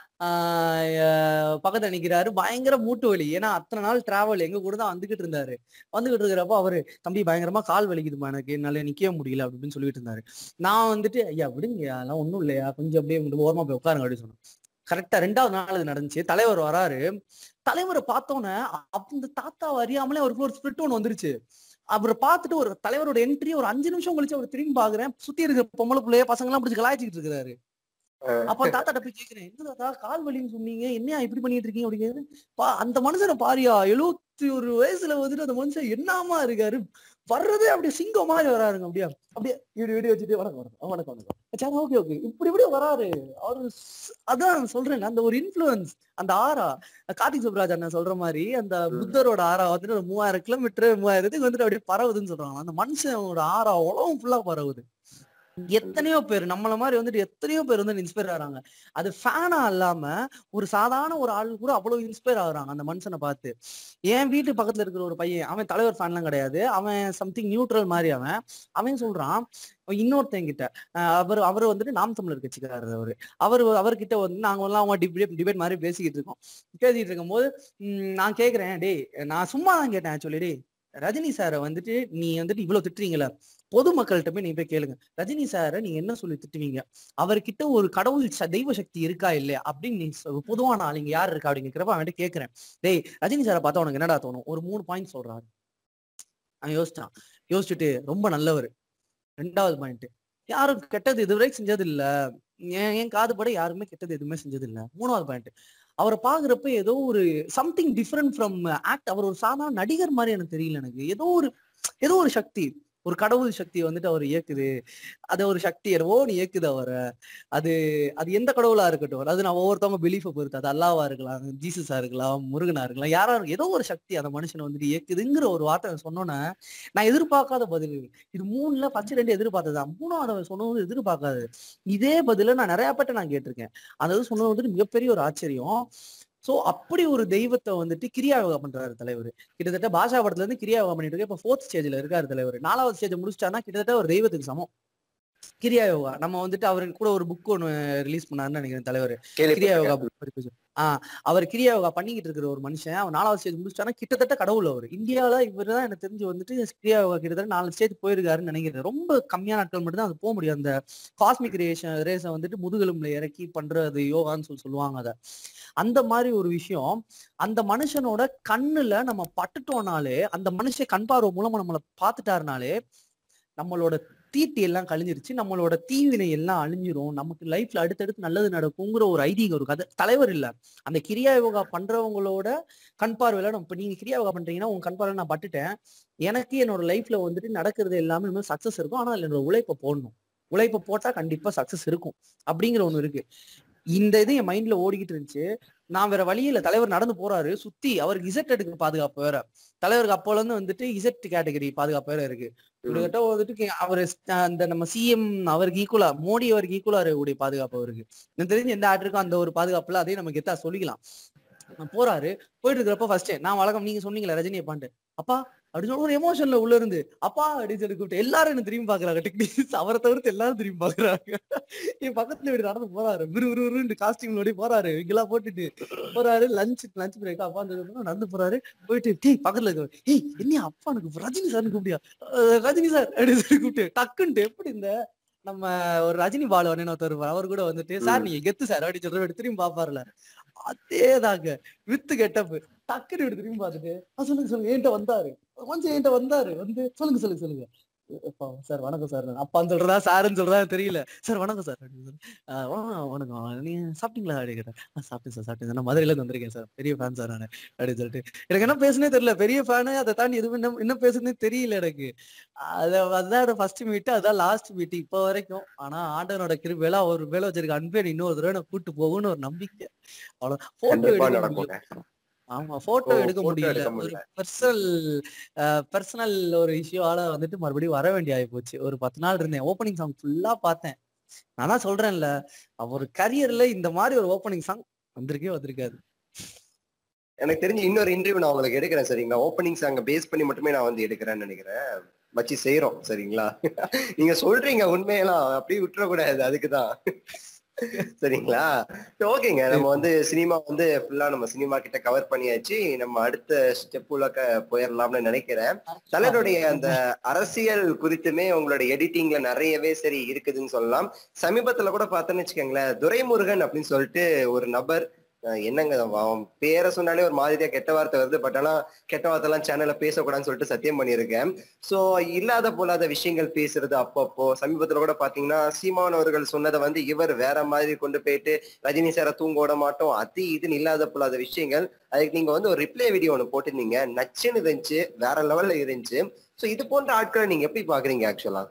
ஆஹ் பக்கத்துல நிக்கிறாரு. பயங்கர மூட்டு வலி. ஏன்னா அத்தனை நாள் டிராவல் எங்க கூட தான் வந்துகிட்டு இருந்தாரு. வந்துகிட்டு இருக்கிறப்போ அவரு, தம்பி பயங்கரமா கால் வலிக்குதுமா எனக்கு, என்னால நிக்கவே முடியல அப்படின்னு சொல்லிட்டு இருந்தாரு. நான் வந்துட்டு ஐயா விடுங்க, அதெல்லாம் ஒண்ணும் இல்லையா, கொஞ்சம் அப்படியே ஓரமா போய் உட்காருங்க அப்படின்னு சொன்னேன். கரெக்டா ரெண்டாவது நாள் இது நடந்துச்சு. தலைவர் வராரு. தலைவரை பார்த்தோன்னே அந்த தாத்தா அறியாமலே அவருக்கு ஒரு ஸ்பிரிட் ஒன்று வந்துருச்சு. அவரை பார்த்துட்டு ஒரு தலைவரோட என்ட்ரி ஒரு அஞ்சு நிமிஷம் கழிச்சு அவர் திரும்பி பாக்குறேன். சுத்தி இருக்கிற பொம்பளை பிள்ளைய பசங்க எல்லாம் பிடிச்சி கலாய்ச்சிட்டு இருக்கிறாரு. அப்ப தாத்தாட்ட போய் கேக்குறேன், என்ன தாத்தா கால் வலின்னு சொன்னீங்க, என்ன இப்படி பண்ணிட்டு இருக்கீங்க அப்படிங்கிறது. பா அந்த மனுஷனை பாரியா, எழுபத்தி ஒரு வயசுல வந்துட்டு அந்த மனுஷன் என்னமா இருக்காரு, வர்றதே அப்படியே சிங்கம் மாதிரி வராருங்க. அப்படியே அப்படியே இப்படி வீடியோ வச்சுட்டு வணக்கம் வணக்கம் வணக்கம் வணக்கம் ஓகே ஓகே இப்படி இப்படி வராரு அவரு. அதான் சொல்றேன், அந்த ஒரு இன்ஃபுளுன்ஸ், அந்த ஆரா, கார்த்திக் சுப்ராஜ் அண்ணன் சொல்ற மாதிரி அந்த புத்தரோட ஆரா வந்துட்டு ஒரு மூவாயிரம் கிலோமீட்டர் மூவாயிரத்துக்கு வந்துட்டு அப்படியே பரவுதுன்னு சொல்றாங்க. அந்த மனுஷனோட ஆரா உலகம் ஃபுல்லா பரவுது. எத்தனையோ பேர் நம்மள மாதிரி வந்துட்டு எத்தனையோ பேர் வந்து இன்ஸ்பயர் ஆகுறாங்க. அது ஃபேனா இல்லாம ஒரு சாதாரண ஒரு ஆள் கூட அவ்வளவு இன்ஸ்பயர் ஆகுறாங்க அந்த மனுஷனை பார்த்து. என் வீட்டு பக்கத்துல இருக்கிற ஒரு பையன், அவன் தலைவர் ஃபேன்லாம் கிடையாது, அவன் சம்திங் நியூட்ரல் மாதிரி. அவன் அவன் சொல்றான் இன்னொருத்தங்கிட்ட, அவர் அவர் வந்துட்டு நாம் தமிழர் கட்சிக்காரர். அவரு அவரு அவர்கிட்ட வந்து நாங்க எல்லாம் அவங்க டிபேட் டிபேட் மாதிரி பேசிக்கிட்டு இருக்கோம். பேசிக்கிட்டு இருக்கும் போது உம் நான் கேக்குறேன், டேய் நான் சும்மா தான் கேட்டேன் ஆக்சுவலி, டே ரஜினி சாரை வந்துட்டு நீ வந்துட்டு இவ்வளவு திட்டுறீங்களா, பொதுமக்கள்கிட்ட போய் நீ போய் கேளுங்க, ரஜினி சாரை நீங்க என்ன சொல்லி திட்டுவீங்க, அவர்கிட்ட ஒரு கடவுள் தெய்வ சக்தி இருக்கா இல்லையா அப்படின்னு நீ பொதுவான ஆளுங்க யார் இருக்கா அப்படிங்கிறப்ப அவன்கிட்ட கேட்கிறேன். டேய் ரஜினி சாரை பார்த்தா உனக்கு என்னடா தோணும், ஒரு மூணு பாயிண்ட் சொல்றாரு. அவன் யோசிச்சான். யோசிச்சுட்டு ரொம்ப நல்லவர். ரெண்டாவது பாயிண்ட், யாரும் கெட்டது இதுவரை செஞ்சது இல்ல, என் என் காது பட யாருமே கெட்டது எதுவுமே செஞ்சது இல்ல. மூணாவது பாயிண்ட், அவரை பாக்குறப்ப ஏதோ ஒரு சம்திங் டிஃப்ரெண்ட் ஃப்ரம் ஆக்ட், அவர் ஒரு சாதாரண நடிகர் மாதிரி எனக்கு தெரியல. எனக்கு ஏதோ ஒரு ஏதோ ஒரு சக்தி, ஒரு கடவுள் சக்தி வந்துட்டு அவர் இயக்குது. அது ஒரு சக்தி என்னவோ நீ இயக்குது அவரை. அது அது எந்த கடவுளா இருக்கட்டும், அது நான் ஒவ்வொருத்தவங்க பிலீஃபை பொறுத்து, அது அல்லாவா இருக்கலாம், ஜீசஸா இருக்கலாம், முருகனா இருக்கலாம், யாரா இருக்கும், ஏதோ ஒரு சக்தி அந்த மனுஷனை வந்துட்டு இயக்குதுங்கிற ஒரு வார்த்தை சொன்னோன்னே நான் எதிர்பார்க்காத பதில். இது மூணுல ஃபர்ஸ்ட் ரெண்டு எதிர்பார்த்ததான், மூணாவது சொன்னது எதிர்பார்க்காது. இதே பதில நான் நிறைய பேட்ட நான் கேட்டிருக்கேன். அந்த இது சொன்னது வந்துட்டு மிகப்பெரிய ஒரு ஆச்சரியம். சோ அப்படி ஒரு தெய்வத்தை வந்துட்டு கிரியா யோகா பண்றாரு தலைவர். கிட்டத்தட்ட பாஷா படத்துல இருந்து கிரியா யோகா பண்ணிட்டு இருக்கு. இப்ப ஃபோர்த் ஸ்டேஜ்ல இருக்காரு தலைவர். நாலாவது ஸ்டேஜ் முடிச்சிட்டாருன்னா கிட்டத்தட்ட ஒரு தெய்வத்துக்கு சமம் கிரியா யோகா. நம்ம வந்துட்டு அவருக்கு கூட ஒரு புக் ஒன்று ரிலீஸ் பண்ணாருன்னு நினைக்கிறேன் தலைவர், கிரியா யோகா புக். ஆஹ் அவர் கிரியா யோகா பண்ணிக்கிட்டு இருக்கிற ஒரு மனுஷன். அவன் நாலாவது ஸ்டேஜ் முடிச்சிட்டாருன்னா கிட்டத்தட்ட கடவுள் அவர். இந்தியாவில இவர் தான் எனக்கு தெரிஞ்சு வந்துட்டு கிரியா யோகா கிட்டத்தட்ட நாலு ஸ்டேஜ் போயிருக்காருன்னு நினைக்கிறேன். ரொம்ப கம்மியான நாட்கள் மட்டும் தான் அது போக முடியும். அந்த காஸ்மிக் ரேஷன் ரேஸை வந்துட்டு முதுகெலும்புல இறக்கி பண்றது யோகான்னு சொல்லி சொல்லுவாங்க. அதை அந்த மாதிரி ஒரு விஷயம் அந்த மனுஷனோட கண்ணுல நம்ம பட்டுட்டோம்னாலே, அந்த மனுஷன் கண் பார்வை மூலமா நம்மளை பார்த்துட்டாருனாலே நம்மளோட தீட்டி எல்லாம் கழிஞ்சிருச்சு, நம்மளோட தீவினை எல்லாம் அழிஞ்சிரும், நமக்கு லைஃப்ல அடுத்தடுத்து நல்லது நடக்குங்கிற ஒரு ஐதீகம் இருக்கு. அது தலைவர் இல்ல, அந்த கிரியா யோகா பண்றவங்களோட கண் பார்வையில நம்ம இப்ப நீங்க கிரியா யோகா பண்றீங்கன்னா உங்க கண் பார்வையில நான் பட்டுட்டேன், எனக்கு என்னோட லைஃப்ல வந்துட்டு நடக்கிறது எல்லாமே சக்சஸ் இருக்கும். ஆனா என்னோட உழைப்பை போடணும். உழைப்பு போட்டா கண்டிப்பா சக்சஸ் இருக்கும் அப்படிங்கிற ஒண்ணு இருக்கு. இந்த இது என் மைண்ட்ல ஓடிக்கிட்டு இருந்துச்சு. நான் வேற வழி இல்ல, தலைவர் நடந்து போறாரு, சுத்தி அவருக்கு இசட் எடுக்க பாதுகாப்பு வேற. தலைவருக்கு அப்போல இருந்து வந்துட்டு இசட் கேட்டகரி பாதுகாப்பு வேற இருக்கு. கிட்டத்தட்ட வந்துட்டு அவரு அந்த நம்ம சிஎம் அவருக்கு ஈக்குவலா, மோடி அவருக்கு ஈக்குவலா இருக்கக்கூடிய பாதுகாப்பு அவருக்கு. எனக்கு தெரிஞ்சு எந்த ஆக்டருக்கும் அந்த ஒரு பாதுகாப்புல அதையும் நம்ம கெத்தா சொல்லிக்கலாம். போறாரு, போயிட்டு இருக்கிறப்ப ஃபர்ஸ்ட் நான் வழக்கம் நீங்க சொன்னீங்களா ரஜினி அப்பான்ட்டு, அப்பா அப்படின்னு ஒரு எமோஷன்ல உள்ள இருந்து அப்பா அப்படின்னு சொல்லி கூப்பிட்டு எல்லாரும் என்ன திரும்பி பாக்குறாங்க. டெக்னீஷியன்ஸ் அவரை தவிர்த்து எல்லாரும் திரும்பி பாக்குறாங்க. என் பக்கத்துல இப்படி நடந்து போறாரு, விறு விறுவிறு காஸ்டியூம்ல போறாரு, இங்கெல்லாம் போட்டுட்டு போறாரு. லஞ்ச் லஞ்ச் பிரேக் அப்பா நடந்து போறாரு. போயிட்டு டீ பக்கத்துல இருக்க, ஏய் என்ன அப்பா எனக்கு ரஜினி சார்னு கூப்பிட்டியா, ரஜினி சார் அப்படின்னு சொல்லி கூப்பிட்டு டக்குன்ட்டு எப்படி இந்த நம்ம ஒரு ரஜினி பாலு அண்ணன் ஒருத்தர் அவர் கூட வந்துட்டு சார் நீங்க கெத்து சார் அப்படின்னு சொல்ற திரும்பி பாப்பாருல, அதேதாங்க வித்து கெட்டப்பு. டக்குனு இப்படி திரும்பி பார்த்துட்டு சொல்லுங்க சொல்லுங்க என்கிட்ட வந்தாரு, கொஞ்சம் என்கிட்ட வந்தாரு வந்து சொல்லுங்க சொல்லுங்க சொல்லுங்க சார் வணக்கம் சார், அப்பான்னு சொல்றதா சாருன்னு சொல்றதா தெரியல. சார் வணக்கம் சார் வணக்கம், நீங்க சாப்பிட்டீங்களா அப்படின்னு கேட்டேன். சாப்பிட்டேன் சார் சாப்பிட்டேன் சார், நான் மதுரையில இருந்து வந்திருக்கேன் சார், பெரிய ஃபேன் சார் நான் அப்படின்னு சொல்லிட்டு எனக்கு என்ன பேசுனே தெரியல. பெரிய ஃபேனு, அதை தாண்டி எதுவும் என்ன என்ன பேசுனே தெரியல எனக்கு. அத அதான் ஃபர்ஸ்ட் மீட்டு, அதான் லாஸ்ட் மீட்டு இப்போ வரைக்கும். ஆனா ஆண்டவனோட கிருபையில ஒரு வேலை வச்சிருக்க அன்பே இன்னொரு தடவை நான் கூட்டு போகும்னு ஒரு நம்பிக்கை. அவ்வளவு போட்டோ எடுக்க முடியல. ஆமா போட்டோ எடுக்க முடியல, ஒரு பர்சனல் பர்சனல் ஒரு இஷ்யூவால வந்துட்டு மறுபடியும் வர வேண்டிய ஆகி போச்சு. ஒரு பத்து நாள் இருந்தேன், ஓப்பனிங் சாங் ஃபுல்லா பார்த்தேன். நான் தான் சொல்றேன்ல, அவர் கரியர்ல இந்த மாதிரி ஒரு ஓப்பனிங் சாங் வந்திருக்கே வந்திருக்காது. எனக்கு தெரிஞ்சு இன்னொரு இன்டர்வியூ நான் உங்களுக்கு எடுக்கிறேன் சரிங்களா, ஓப்பனிங் சாங் பேஸ் பண்ணி மட்டுமே நான் வந்து எடுக்கிறேன்னு நினைக்கிறேன், வச்சு செய்யறோம் சரிங்களா. நீங்க சொல்றீங்க உண்மையெல்லாம் அப்படியே விட்டுறக்கூடாது, அதுக்குதான் சரிங்களா. ஓகேங்க, நம்ம வந்து சினிமா வந்து ஃபுல்லா நம்ம சினிமா கிட்ட கவர் பண்ணியாச்சு. நம்ம அடுத்த ஸ்டெப் உள்ள போயிடலாம்னு நினைக்கிறேன். தலைவருடைய அந்த அரசியல் குறித்துமே உங்களோட எடிட்டிங்ல நிறையவே சரி இருக்குதுன்னு சொல்லலாம். சமீபத்துல கூட பார்த்தோன்னு வச்சுக்கோங்களேன், துரைமுருகன் அப்படின்னு சொல்லிட்டு ஒரு நபர், என்னங்க அவன் பேரை சொன்னாலே ஒரு மாதிரியா கெட்ட வார்த்தை வருது, பட் ஆனா கெட்ட வார்த்தை எல்லாம் சேனல்ல பேசக்கூடாதுன்னு சொல்லிட்டு சத்தியம் பண்ணியிருக்கேன். சோ இல்லாத போலாத விஷயங்கள் பேசுறது அப்பப்போ. சமீபத்துல கூட பாத்தீங்கன்னா சீமான் அவர்கள் சொன்னதை வந்து இவர் வேற மாதிரி கொண்டு போயிட்டு ரஜினி சாரை தூங்க விட மாட்டோம், அது இதுன்னு இல்லாத போலாத விஷயங்கள். அதுக்கு நீங்க வந்து ஒரு ரிப்ளை வீடியோ ஒண்ணு போட்டிருந்தீங்க, நச்சுன்னு இருந்துச்சு, வேற லெவல்ல இருந்துச்சு. சோ இது போன்ற ஆட்களை நீங்க எப்படி பாக்குறீங்க ஆக்சுவலா?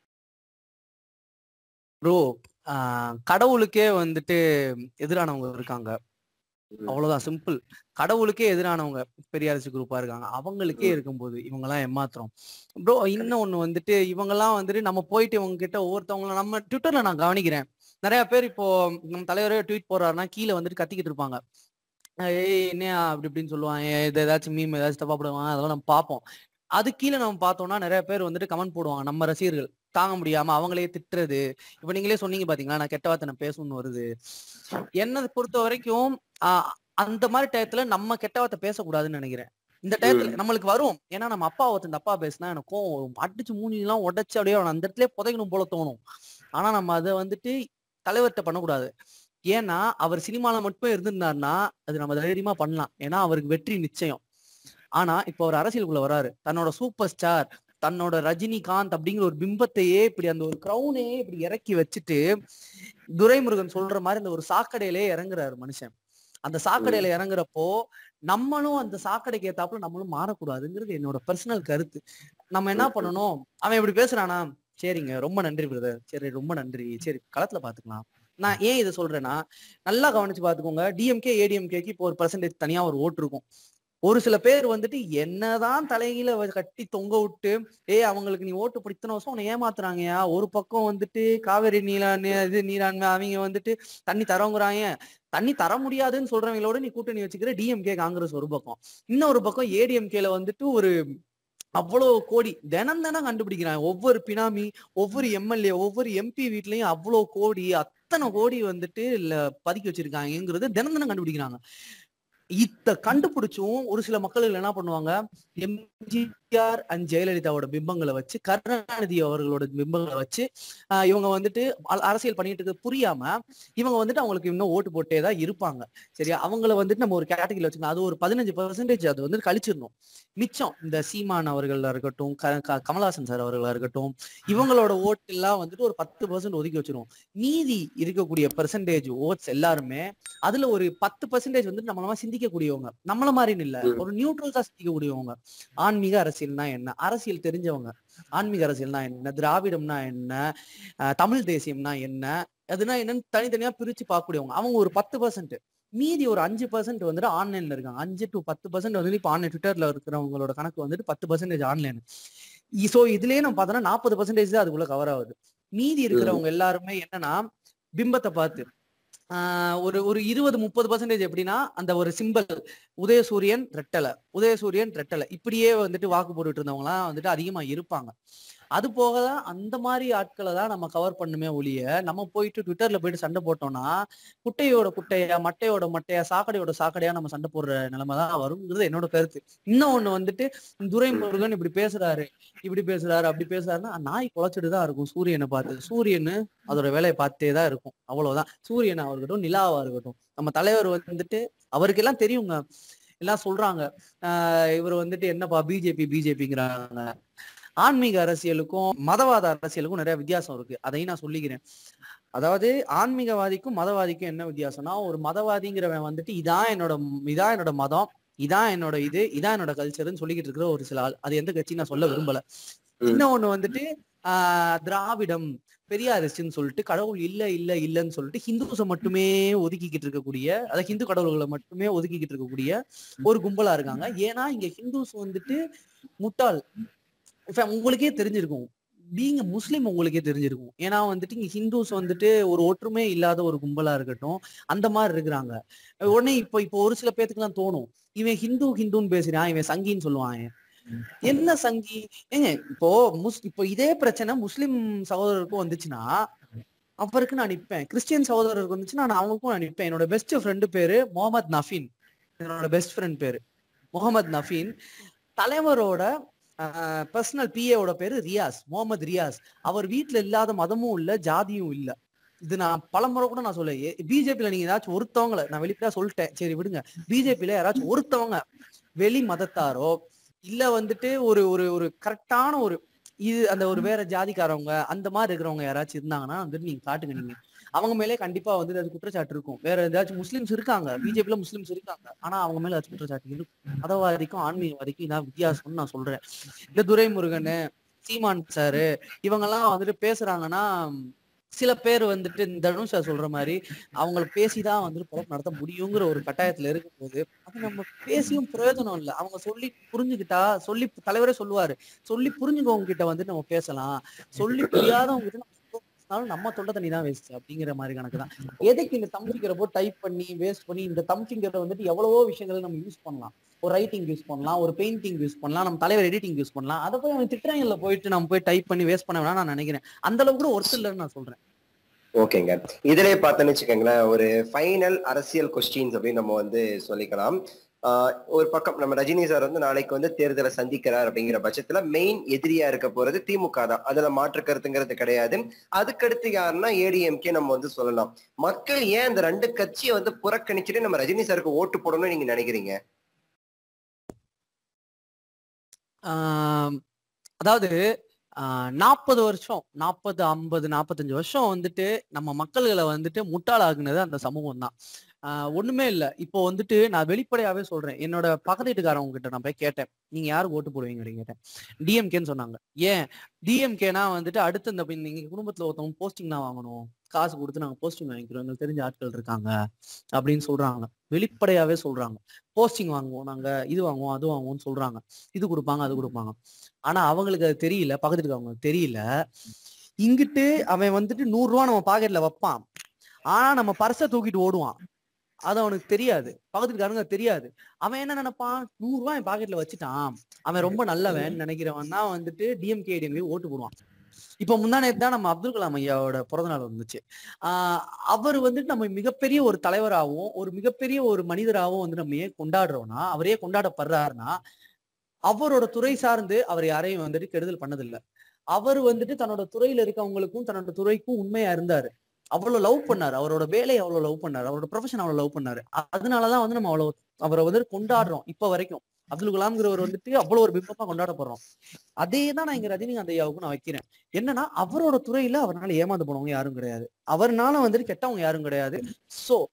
ப்ரோ கடவுளுக்கே வந்துட்டு எதிரானவங்க இருக்காங்க, அவ்வளவுதான் சிம்பிள். கடவுளுக்கே எதிரானவங்க பெரியாரிசி குரூப்பா இருக்காங்க, அவங்களுக்கே இருக்கும்போது இவங்க எல்லாம் ஏமாத்துறோம் ப்ரோ. இன்னும் ஒண்ணு வந்துட்டு இவங்க எல்லாம் வந்துட்டு நம்ம போயிட்டு இவங்க கிட்ட ஒவ்வொருத்தவங்க நம்ம ட்விட்டர்ல நான் கவனிக்கிறேன், நிறைய பேர் இப்போ நம்ம தலைவரே ட்வீட் போடுறாருன்னா கீழே வந்துட்டு கத்திக்கிட்டு இருப்பாங்க, ஏய் என்ன அப்படி இப்படின்னு சொல்லுவாங்க, இது ஏதாச்சும் மீம் ஏதாச்சும் தப்பா போடுவாங்க, அதெல்லாம் நம்ம பார்ப்போம். அது கீழே நம்ம பார்த்தோம்னா நிறைய பேர் வந்துட்டு கமெண்ட் போடுவாங்க, நம்ம ரசிகர்கள் தாங்க முடியாம அவங்களே திட்டுறது. இப்ப நீங்களே சொன்னீங்க பாத்தீங்களா, நான் கெட்ட வார்த்தை நான் பேசணும்னு வருது. என்னை பொறுத்த வரைக்கும் ஆஹ் அந்த மாதிரி டயத்துல நம்ம கெட்ட வார்த்தை பேசக்கூடாதுன்னு நினைக்கிறேன். இந்த டயத்துல நம்மளுக்கு வரும், ஏன்னா நம்ம அப்பா ஒருத்தன் தப்பா பேசினா எனக்கும் அடிச்சு மூணி எல்லாம் உடச்சு அப்படியே அந்த இடத்துல புதைக்கணும் போல தோணும். ஆனா நம்ம அதை வந்துட்டு தலைவர்கிட்ட பண்ணக்கூடாது. ஏன்னா அவர் சினிமால மட்டும் இருந்திருந்தாருன்னா அது நம்ம தைரியமா பண்ணலாம், ஏன்னா அவருக்கு வெற்றி நிச்சயம். ஆனா இப்ப அவர் அரசியலுக்குள்ள வராரு, தன்னோட சூப்பர் ஸ்டார் தன்னோட ரஜினிகாந்த் அப்படிங்கிற ஒரு பிம்பத்தையே இப்படி அந்த ஒரு கிரௌனையே இப்படி இறக்கி வச்சுட்டு துரைமுருகன் சொல்ற மாதிரி இந்த ஒரு சாக்கடையிலே இறங்குறாரு மனுஷன். அந்த சாக்கடையில இறங்குறப்போ நம்மளும் அந்த சாக்கடைக்கு ஏத்தாப்புல நம்மளும் மாறக்கூடாதுங்கிறது என்னோட பர்சனல் கருத்து. நம்ம என்ன பண்ணணும், அவன் இப்படி பேசுறானா, சரிங்க ரொம்ப நன்றி பிரதர், சரி ரொம்ப நன்றி, சரி களத்துல பாத்துக்கலாம். நான் ஏன் இதை சொல்றேன்னா, நல்லா கவனிச்சு பாத்துக்கோங்க, டிஎம்கே ஏடிஎம்கேக்கு இப்போ ஒரு பர்சன்டேஜ் தனியா ஒரு ஓட்டு இருக்கும். ஒரு சில பேர் வந்துட்டு என்னதான் தலைகீழ கட்டி தொங்க விட்டு ஏ அவங்களுக்கு நீ ஓட்டு பிடித்தன வருஷம் உன்னை ஏமாத்துறாங்கயா. ஒரு பக்கம் வந்துட்டு காவேரி நீலா இது நீராண்மை அவங்க வந்துட்டு தண்ணி தரவங்குறாங்க, தண்ணி தர முடியாதுன்னு சொல்றவங்களோட நீ கூட்டணி வச்சுக்கிற டிஎம்கே காங்கிரஸ் ஒரு பக்கம். இன்னொரு பக்கம் ஏடிஎம்கேல வந்துட்டு ஒரு அவ்வளவு கோடி தினம் தினம் கண்டுபிடிக்கிறாங்க, ஒவ்வொரு பினாமி ஒவ்வொரு எம்எல்ஏ ஒவ்வொரு எம்பி வீட்லயும் அவ்வளவு கோடி அத்தனை கோடி வந்துட்டு இல்ல பதுக்கி வச்சிருக்காங்கிறது தினம் தினம் கண்டுபிடிக்கிறாங்க. இத கண்டுபிடிச்சும் ஒரு சில மக்கள் என்ன பண்ணுவாங்க, எம்ஜிஆர் அண்ட் ஜெயலலிதாவோட பிம்பங்களை வச்சு கருணாநிதி அவர்களோட பிம்பங்களை வச்சு ஆஹ் இவங்க வந்துட்டு அரசியல் பண்ணிட்டு இருக்க புரியாம இவங்க வந்துட்டு அவங்களுக்கு இன்னும் ஓட்டு போட்டே தான் இருப்பாங்க. சரியா, அவங்கள வந்துட்டு நம்ம ஒரு கேட்டகரியில வச்சுக்கணும், அது ஒரு பதினஞ்சு பர்சன்டேஜ் அது வந்து கழிச்சிடணும். மிச்சம் இந்த சீமான் அவர்களா இருக்கட்டும், கமலஹாசன் சார் அவர்களா இருக்கட்டும், இவங்களோட ஓட்டு எல்லாம் வந்துட்டு ஒரு பத்து பர்சன்ட் ஒதுக்கி வச்சிருவோம். மீதி இருக்கக்கூடிய பெர்சன்டேஜ் ஓட்ஸ் எல்லாருமே அதுல ஒரு பத்து பர்சன்டேஜ் வந்துட்டு நம்மளால சிந்திக்க சிந்திக்கக்கூடியவங்க, நம்மள மாதிரின்னு இல்ல, ஒரு நியூட்ரல்ஸா சிந்திக்கக்கூடியவங்க. ஆன்மீக அரசியல்னா என்ன, அரசியல் தெரிஞ்சவங்க, ஆன்மீக அரசியல்னா என்ன, திராவிடம்னா என்ன, தமிழ் தேசியம்னா என்ன, அதுனா என்னன்னு தனித்தனியா பிரிச்சு பார்க்கக்கூடியவங்க. அவங்க ஒரு பத்து பர்சன்ட், மீதி ஒரு அஞ்சு பர்சன்ட் வந்துட்டு ஆன்லைன்ல இருக்காங்க. அஞ்சு டு பத்து பர்சன்ட் வந்து இப்போ ஆன்லைன் ட்விட்டர்ல இருக்கிறவங்களோட கணக்கு வந்துட்டு பத்து பர்சன்டேஜ் ஆன்லைன். ஸோ இதுலயே நம்ம பார்த்தோம்னா நாற்பது பர்சன்டேஜ் தான் அதுக்குள்ள கவர் ஆகுது. மீதி இருக்கிறவங்க எல்லாருமே என்னன்னா பிம்பத்தை பார்த்து ஆஹ் ஒரு ஒரு இருபது முப்பது பர்சன்டேஜ் எப்படின்னா அந்த ஒரு சிம்பிள் உதயசூரியன் ரெட்டலை, உதயசூரியன் ரெட்டலை இப்படியே வந்துட்டு வாக்கு போட்டுட்டு இருந்தவங்க எல்லாம் வந்துட்டு அதிகமா இருப்பாங்க. அது போகதான் அந்த மாதிரி ஆட்களை தான் நம்ம கவர் பண்ணுமே ஒழிய, நம்ம போயிட்டு ட்விட்டர்ல போயிட்டு சண்டை போட்டோம்னா குட்டையோட குட்டையா மட்டையோட மட்டையா சாக்கடையோட சாக்கடையா நம்ம சண்டை போடுற நிலைமை தான் வருங்கிறது என்னோட கருத்து. இன்னும் ஒண்ணு வந்துட்டு துரைமுருகன் இப்படி பேசுறாரு இப்படி பேசுறாரு அப்படி பேசுறாருன்னா நாய் குலைச்சிட்டு தான் இருக்கும் சூரியனை பார்த்து. சூரியன் அதோட வேலையை பார்த்தே தான் இருக்கும், அவ்வளவுதான். சூரியனா இருக்கட்டும், நிலாவா இருக்கட்டும், நம்ம தலைவர் வந்துட்டு அவருக்கு எல்லாம் தெரியுங்க. எல்லாம் சொல்றாங்க ஆஹ் இவர் வந்துட்டு என்னப்பா பிஜேபி பிஜேபிங்கிறாங்க. ஆன்மீக அரசியலுக்கும் மதவாத அரசியலுக்கும் நிறைய வித்தியாசம் இருக்கு, அதையும் நான் சொல்லிக்கிறேன். அதாவது ஆன்மீகவாதிக்கும் மதவாதிக்கும் என்ன வித்தியாசம்னா, ஒரு மதவாதிங்கிறவன் வந்துட்டு இதான் என்னோட இதான் என்னோட மதம், இதான் என்னோட இது, இதான் என்னோட கல்ச்சர்ன்னு சொல்லிக்கிட்டு இருக்கிற ஒரு சில ஆள். அது எந்த கட்சி நான் சொல்ல விரும்பல. இன்னொன்னு வந்துட்டு ஆஹ் திராவிடம் பெரியாரிஸ்ட்னு சொல்லிட்டு கடவுள் இல்ல இல்ல இல்லன்னு சொல்லிட்டு ஹிந்துஸை மட்டுமே ஒதுக்கிக்கிட்டு இருக்கக்கூடிய, அதாவது ஹிந்து கடவுள்களை மட்டுமே ஒதுக்கிக்கிட்டு இருக்கக்கூடிய ஒரு கும்பலா இருக்காங்க. ஏன்னா இங்க ஹிந்துஸ் வந்துட்டு முட்டாள். உங்களுக்கே தெரிஞ்சிருக்கும், பீங்க முஸ்லீம் உங்களுக்கே தெரிஞ்சிருக்கும். ஏன்னா வந்துட்டு இங்க ஹிந்துஸ் வந்துட்டு ஒரு ஒற்றுமை இல்லாத ஒரு கும்பலா இருக்கட்டும், அந்த மாதிரி இருக்கிறாங்க. உடனே இப்போ இப்போ ஒரு சில பேத்துக்கு எல்லாம் தோணும், இவன் ஹிந்து ஹிந்துன்னு பேசுறான், இவன் சங்கின்னு சொல்லுவான். என்ன சங்கி? ஏங்க இப்போ முஸ் இப்போ இதே பிரச்சனை முஸ்லிம் சகோதரருக்கும் வந்துச்சுன்னா அவருக்கு நான் நிற்பேன், கிறிஸ்டியன் சகோதரருக்கு வந்துச்சுன்னா நான் அவங்களுக்கும் நான் நிற்பேன். என்னோட பெஸ்ட் ஃப்ரெண்டு பேரு முகமது நஃபீன், என்னோட பெஸ்ட் ஃப்ரெண்ட் பேரு முகமது நஃபீன். தலைவரோட பர்சனல் பிஏவோட பேரு ரியாஸ், முகமது ரியாஸ். அவர் வீட்டுல இல்லாத மதமும் இல்ல ஜாதியும் இல்ல. இது நான் பலமுறை கூட நான் சொல்ல, பிஜேபியில நீங்க ஏதாச்சும் ஒருத்தவங்களை, நான் வெளிப்படையா சொல்லிட்டேன் சரி விடுங்க, பிஜேபியில யாராச்சும் ஒருத்தவங்க வெளி மதத்தாரோ இல்ல வந்துட்டு ஒரு ஒரு ஒரு கரெக்டான ஒரு இது அந்த ஒரு வேற ஜாதிக்காரவங்க அந்த மாதிரி இருக்கிறவங்க யாராச்சும் இருந்தாங்கன்னா வந்துட்டு நீங்க காட்டுங்க. நீங்க அவங்க மேலே கண்டிப்பா வந்து அது குற்றச்சாட்டு இருக்கும். வேற ஏதாச்சும் முஸ்லிம்ஸ் இருக்காங்க, பிஜேபியில முஸ்லிம்ஸ் இருக்காங்க, ஆனா அவங்க மேல ஏதாச்சும் குற்றச்சாட்டு இருக்கும். மதவாதிக்கும் ஆன்மீகவாதிக்கும் இதான் வித்தியாசம்னு நான் சொல்றேன். இந்த துரைமுருகன், சீமான் சாரு இவங்கெல்லாம் வந்துட்டு பேசுறாங்கன்னா சில பேர் வந்துட்டு தனுஷா சொல்ற மாதிரி அவங்கள பேசிதான் வந்துட்டு படம் நடத்த முடியுங்கிற ஒரு கட்டாயத்துல இருக்கும் போது அது நம்ம பேசியும் பிரயோஜனம் இல்லை. அவங்க சொல்லி புரிஞ்சுக்கிட்டா, சொல்லி தலைவரே சொல்லுவாரு, சொல்லி புரிஞ்சுக்கவங்க கிட்ட வந்துட்டு நம்ம பேசலாம், சொல்லி புரியாதவங்க கிட்ட நம்ம தொண்டை தண்ணி தான் வேஸ்ட் அப்படிங்கிற மாதிரி கணக்கு தான். எதுக்கு இந்த தம் ஃபிங்கரை போட்டு டைப் பண்ணி வேஸ்ட் பண்ணி, இந்த தம் ஃபிங்கரை வந்துட்டு எவ்வளவோ விஷயங்களை நம்ம யூஸ் பண்ணலாம். ஒரு ரைட்டிங் யூஸ் பண்ணலாம், ஒரு பெயிண்டிங் யூஸ் பண்ணலாம், நம்ம தலைவர் எடிட்டிங் யூஸ் பண்ணலாம். அதை போய் அவங்க திட்டங்கள்ல போயிட்டு நம்ம போய் டைப் பண்ணி வேஸ்ட் பண்ண வேணாம் நான் நினைக்கிறேன். அந்த அளவுக்கு கூட ஒர்த் இல்லைன்னு நான் சொல்றேன். ஓகேங்க, இதுலயே பார்த்தோன்னு வச்சுக்கோங்களேன், ஒரு ஃபைனல் அரசியல் கொஸ்டின்ஸ் அப்படின்னு நம்ம வந்து சொல்லிக்கலாம். ஆஹ் ஒரு பக்கம் நம்ம ரஜினி சார் வந்து நாளைக்கு வந்து தேர்தலை சந்திக்கிறார் அப்படிங்கிற பட்சத்துல மெயின் எதிரியா இருக்க போறது திமுக தான், அதுல மாற்று கருத்துங்கிறது கிடையாது. அதுக்கடுத்து யாருன்னா ஏடிஎம்கே நம்ம வந்து சொல்லலாம். மக்கள் ஏன் இந்த ரெண்டு கட்சியை வந்து புறக்கணிச்சுட்டு நம்ம ரஜினி சாருக்கு ஓட்டு போடணும்னு நீங்க நினைக்கிறீங்க? ஆஹ் அதாவது ஆஹ் நாற்பது வருஷம் நாற்பது ஐம்பது நாற்பத்தஞ்சு வருஷம் வந்துட்டு நம்ம மக்கள்களை வந்துட்டு முட்டாளாக்குனது அந்த சமூகம் தான். ஆஹ் ஒண்ணுமே இல்லை. இப்போ வந்துட்டு நான் வெளிப்படையாவே சொல்றேன், என்னோட பக்கத்து வீட்டுக்காரவங்க கிட்ட நான் போய் கேட்டேன், நீங்க யாருக்கு ஓட்டு போடுவீங்க அப்படின்னு கேட்டேன். டிஎம்கேன்னு சொன்னாங்க. ஏன் டிஎம்கேனா வந்துட்டு அடுத்து இந்த நீங்க குடும்பத்துல ஒருத்தவங்க போஸ்டிங் தான் வாங்கணும், காசு கொடுத்து நாங்க போஸ்டிங் வாங்கிக்கிறோம், எங்களுக்கு தெரிஞ்ச ஆட்கள் இருக்காங்க அப்படின்னு சொல்றாங்க. வெளிப்படையாவே சொல்றாங்க, போஸ்டிங் வாங்குவோம் நாங்க, இது வாங்குவோம் அது வாங்குவோம்னு சொல்றாங்க. இது கொடுப்பாங்க அது கொடுப்பாங்க. ஆனா அவங்களுக்கு அது தெரியல, பக்கத்து இருக்கவங்களுக்கு தெரியல. இங்கிட்டு அவன் வந்துட்டு நூறு ரூபா நம்ம பாக்கெட்ல வைப்பான், ஆனா நம்ம பர்ஸை தூக்கிட்டு ஓடுவான். அது அவனுக்கு தெரியாது, பக்கத்துக்காரங்க தெரியாது. அவன் என்ன நினைப்பான், நூறு ரூபாய் என் பாக்கெட்ல வச்சுட்டான், அவன் ரொம்ப நல்லவன் நினைக்கிறவன் தான் வந்துட்டு டிஎம்கே டிஎம்கே ஓட்டு போடுவான். இப்ப முந்தானேத்து தான் நம்ம அப்துல் கலாம் ஐயாவோட பிறந்த நாள் வந்துச்சு. ஆஹ் அவர் வந்துட்டு நம்ம மிகப்பெரிய ஒரு தலைவராகவும் ஒரு மிகப்பெரிய ஒரு மனிதராகவும் வந்து நம்ம ஏன் கொண்டாடுறோம்னா, அவரே கொண்டாடப்படுறாருன்னா அவரோட துறை சார்ந்து அவர் யாரையும் வந்துட்டு கெடுதல் பண்ணதில்லை. அவர் வந்துட்டு தன்னோட துறையில இருக்கவங்களுக்கும் தன்னோட துறைக்கும் உண்மையா இருந்தாரு. அவ்வளவு லவ் பண்ணாரு, அவரோட வேலையை அவ்வளவு லவ் பண்ணாரு, அவரோட ப்ரொஃபஷன் அவ்வளவு லவ் பண்ணாரு. அதனாலதான் வந்து நம்ம அவ்வளவு அவரை வந்து கொண்டாடுறோம் இப்ப வரைக்கும். அப்துல் கலாம்ங்கிறவர் வந்துட்டு அவ்வளவு ஒரு பிம்பமா கொண்டாடப்படுறோம். அதே தான் நான் இங்க ரஜினிகாந்த் ஐயாவுக்கும் நான் வைக்கிறேன். என்னன்னா அவரோட துறையில அவரால் ஏமாந்து போனவங்க யாரும் கிடையாது, அவர்னால வந்துட்டு கெட்டவங்க யாரும் கிடையாது. சோ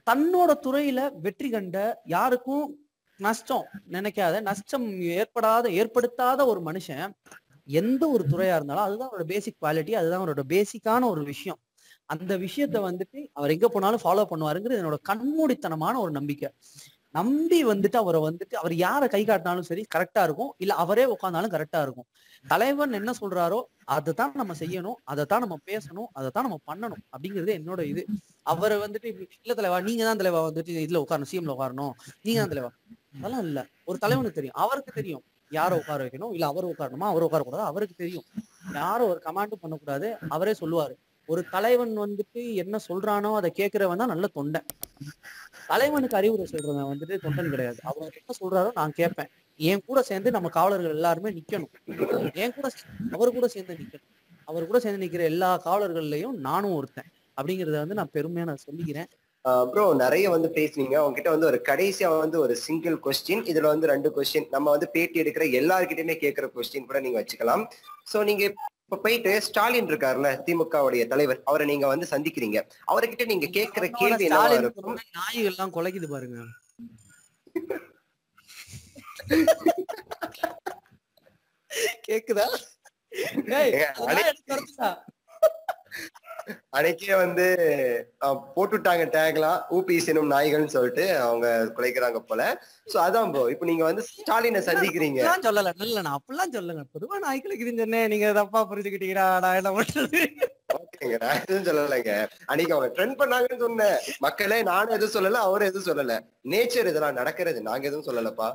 தன்னோட துறையில வெற்றி கண்ட யாருக்கும் நஷ்டம் நினைக்காத நஷ்டம் ஏற்படாத ஏற்படுத்தாத ஒரு மனுஷன் எந்த ஒரு துறையா இருந்தாலும் அதுதான் அவரோட பேசிக் குவாலிட்டி, அதுதான் அவரோட பேசிக்கான ஒரு விஷயம். அந்த விஷயத்த வந்துட்டு அவர் எங்க போனாலும் ஃபாலோ பண்ணுவாருங்கிறது என்னோட கண்மூடித்தனமான ஒரு நம்பிக்கை. நம்பி வந்துட்டு அவரை வந்துட்டு அவர் யாரை கை காட்டினாலும் சரி கரெக்டா இருக்கும், இல்ல அவரே உட்கார்ந்தாலும் கரெக்டா இருக்கும். தலைவன் என்ன சொல்றாரோ அதைத்தான் நம்ம செய்யணும், அதைத்தான் நம்ம பேசணும், அதைத்தான் நம்ம பண்ணணும் அப்படிங்கிறது என்னோட இது. அவரை வந்துட்டு இல்ல தலைவா நீங்க தான் தலைவா வந்துட்டு இதுல உட்காரணும், சிஎம்ல உட்காரணும், நீங்க தான் தலைவா, அதெல்லாம் இல்ல. ஒரு தலைவனுக்கு தெரியும், அவருக்கு தெரியும் யாரை உட்கார வைக்கணும், இல்ல அவர் உட்காரணுமா அவர் உட்காரக்கூடாது, அவருக்கு தெரியும். யாரும் ஒரு கமாண்டும் பண்ணக்கூடாது, அவரே சொல்லுவாரு. ஒரு தலைவன் வந்துட்டு என்ன சொல்றானோ அதை கேட்கிறவன் தான் நல்ல தொண்டை. தலைவனுக்கு அறிவுரை சொல்றவன் வந்துட்டு தொண்டன் கிடையாது. அவர் என்ன சொல்றாரோ நான் கேட்பேன். என் கூட சேர்ந்து நம்ம காவலர்கள் எல்லாருமே நிக்கணும், என் கூட அவரு கூட சேர்ந்து நிக்கணும், அவர் கூட சேர்ந்து நிக்கிற எல்லா காவலர்கள்லயும் நானும் ஒருத்தன் அப்படிங்கறத வந்து நான் பெருமையா நான் சொல்லிக்கிறேன். ப்ரோ நிறைய வந்து பேசுனீங்க. உங்ககிட்ட வந்து ஒரு கடைசியா வந்து ஒரு சிங்கிள் கொஸ்டின், இதுல வந்து ரெண்டு கொஸ்டின் நம்ம வந்து பேட்டி எடுக்கிற எல்லாருக்கிட்டையுமே கேட்கிற கொஸ்டின் கூட நீங்க வச்சுக்கலாம். சோ நீங்க இப்ப போயிட்டு ஸ்டாலின் இருக்காருல்ல திமுகவுடைய தலைவர், அவரை நீங்க வந்து சந்திக்கிறீங்க, அவர்கிட்ட நீங்க கேட்கிற கேள்வி என்னவா இருக்கும்? நாய்கள் எல்லாம் குலைக்குது பாருங்க. கேக்குதா? அன்னைக்கே வந்து போட்டுட்டாங்க டேக்லாம் ஊபிசினும் நாய்கள்னு சொல்லிட்டு அவங்க குலைக்கிறாங்க போல. சோ அதான் ப்ரோ இப்ப நீங்க வந்து ஸ்டாலினை சந்திக்கிறீங்க. சொல்லல இல்ல நான் அப்படிலாம் சொல்லல, பொதுவா நாய் குலைக்குதுன்னு சொன்னேன், நீங்க தப்பா புரிஞ்சுக்கிட்டீங்களா? நான் என்ன பண்றது? ஓகேங்க, நான் எதுவும் சொல்லலைங்க. அன்னைக்கு அவங்க ட்ரெண்ட் பண்ணாங்கன்னு சொன்னேன். மக்களே நானும் எதுவும் சொல்லல, அவரும் எதுவும் சொல்லல. நேச்சர் இதெல்லாம் நடக்கிறது, நாங்க எதுவும் சொல்லலப்பா.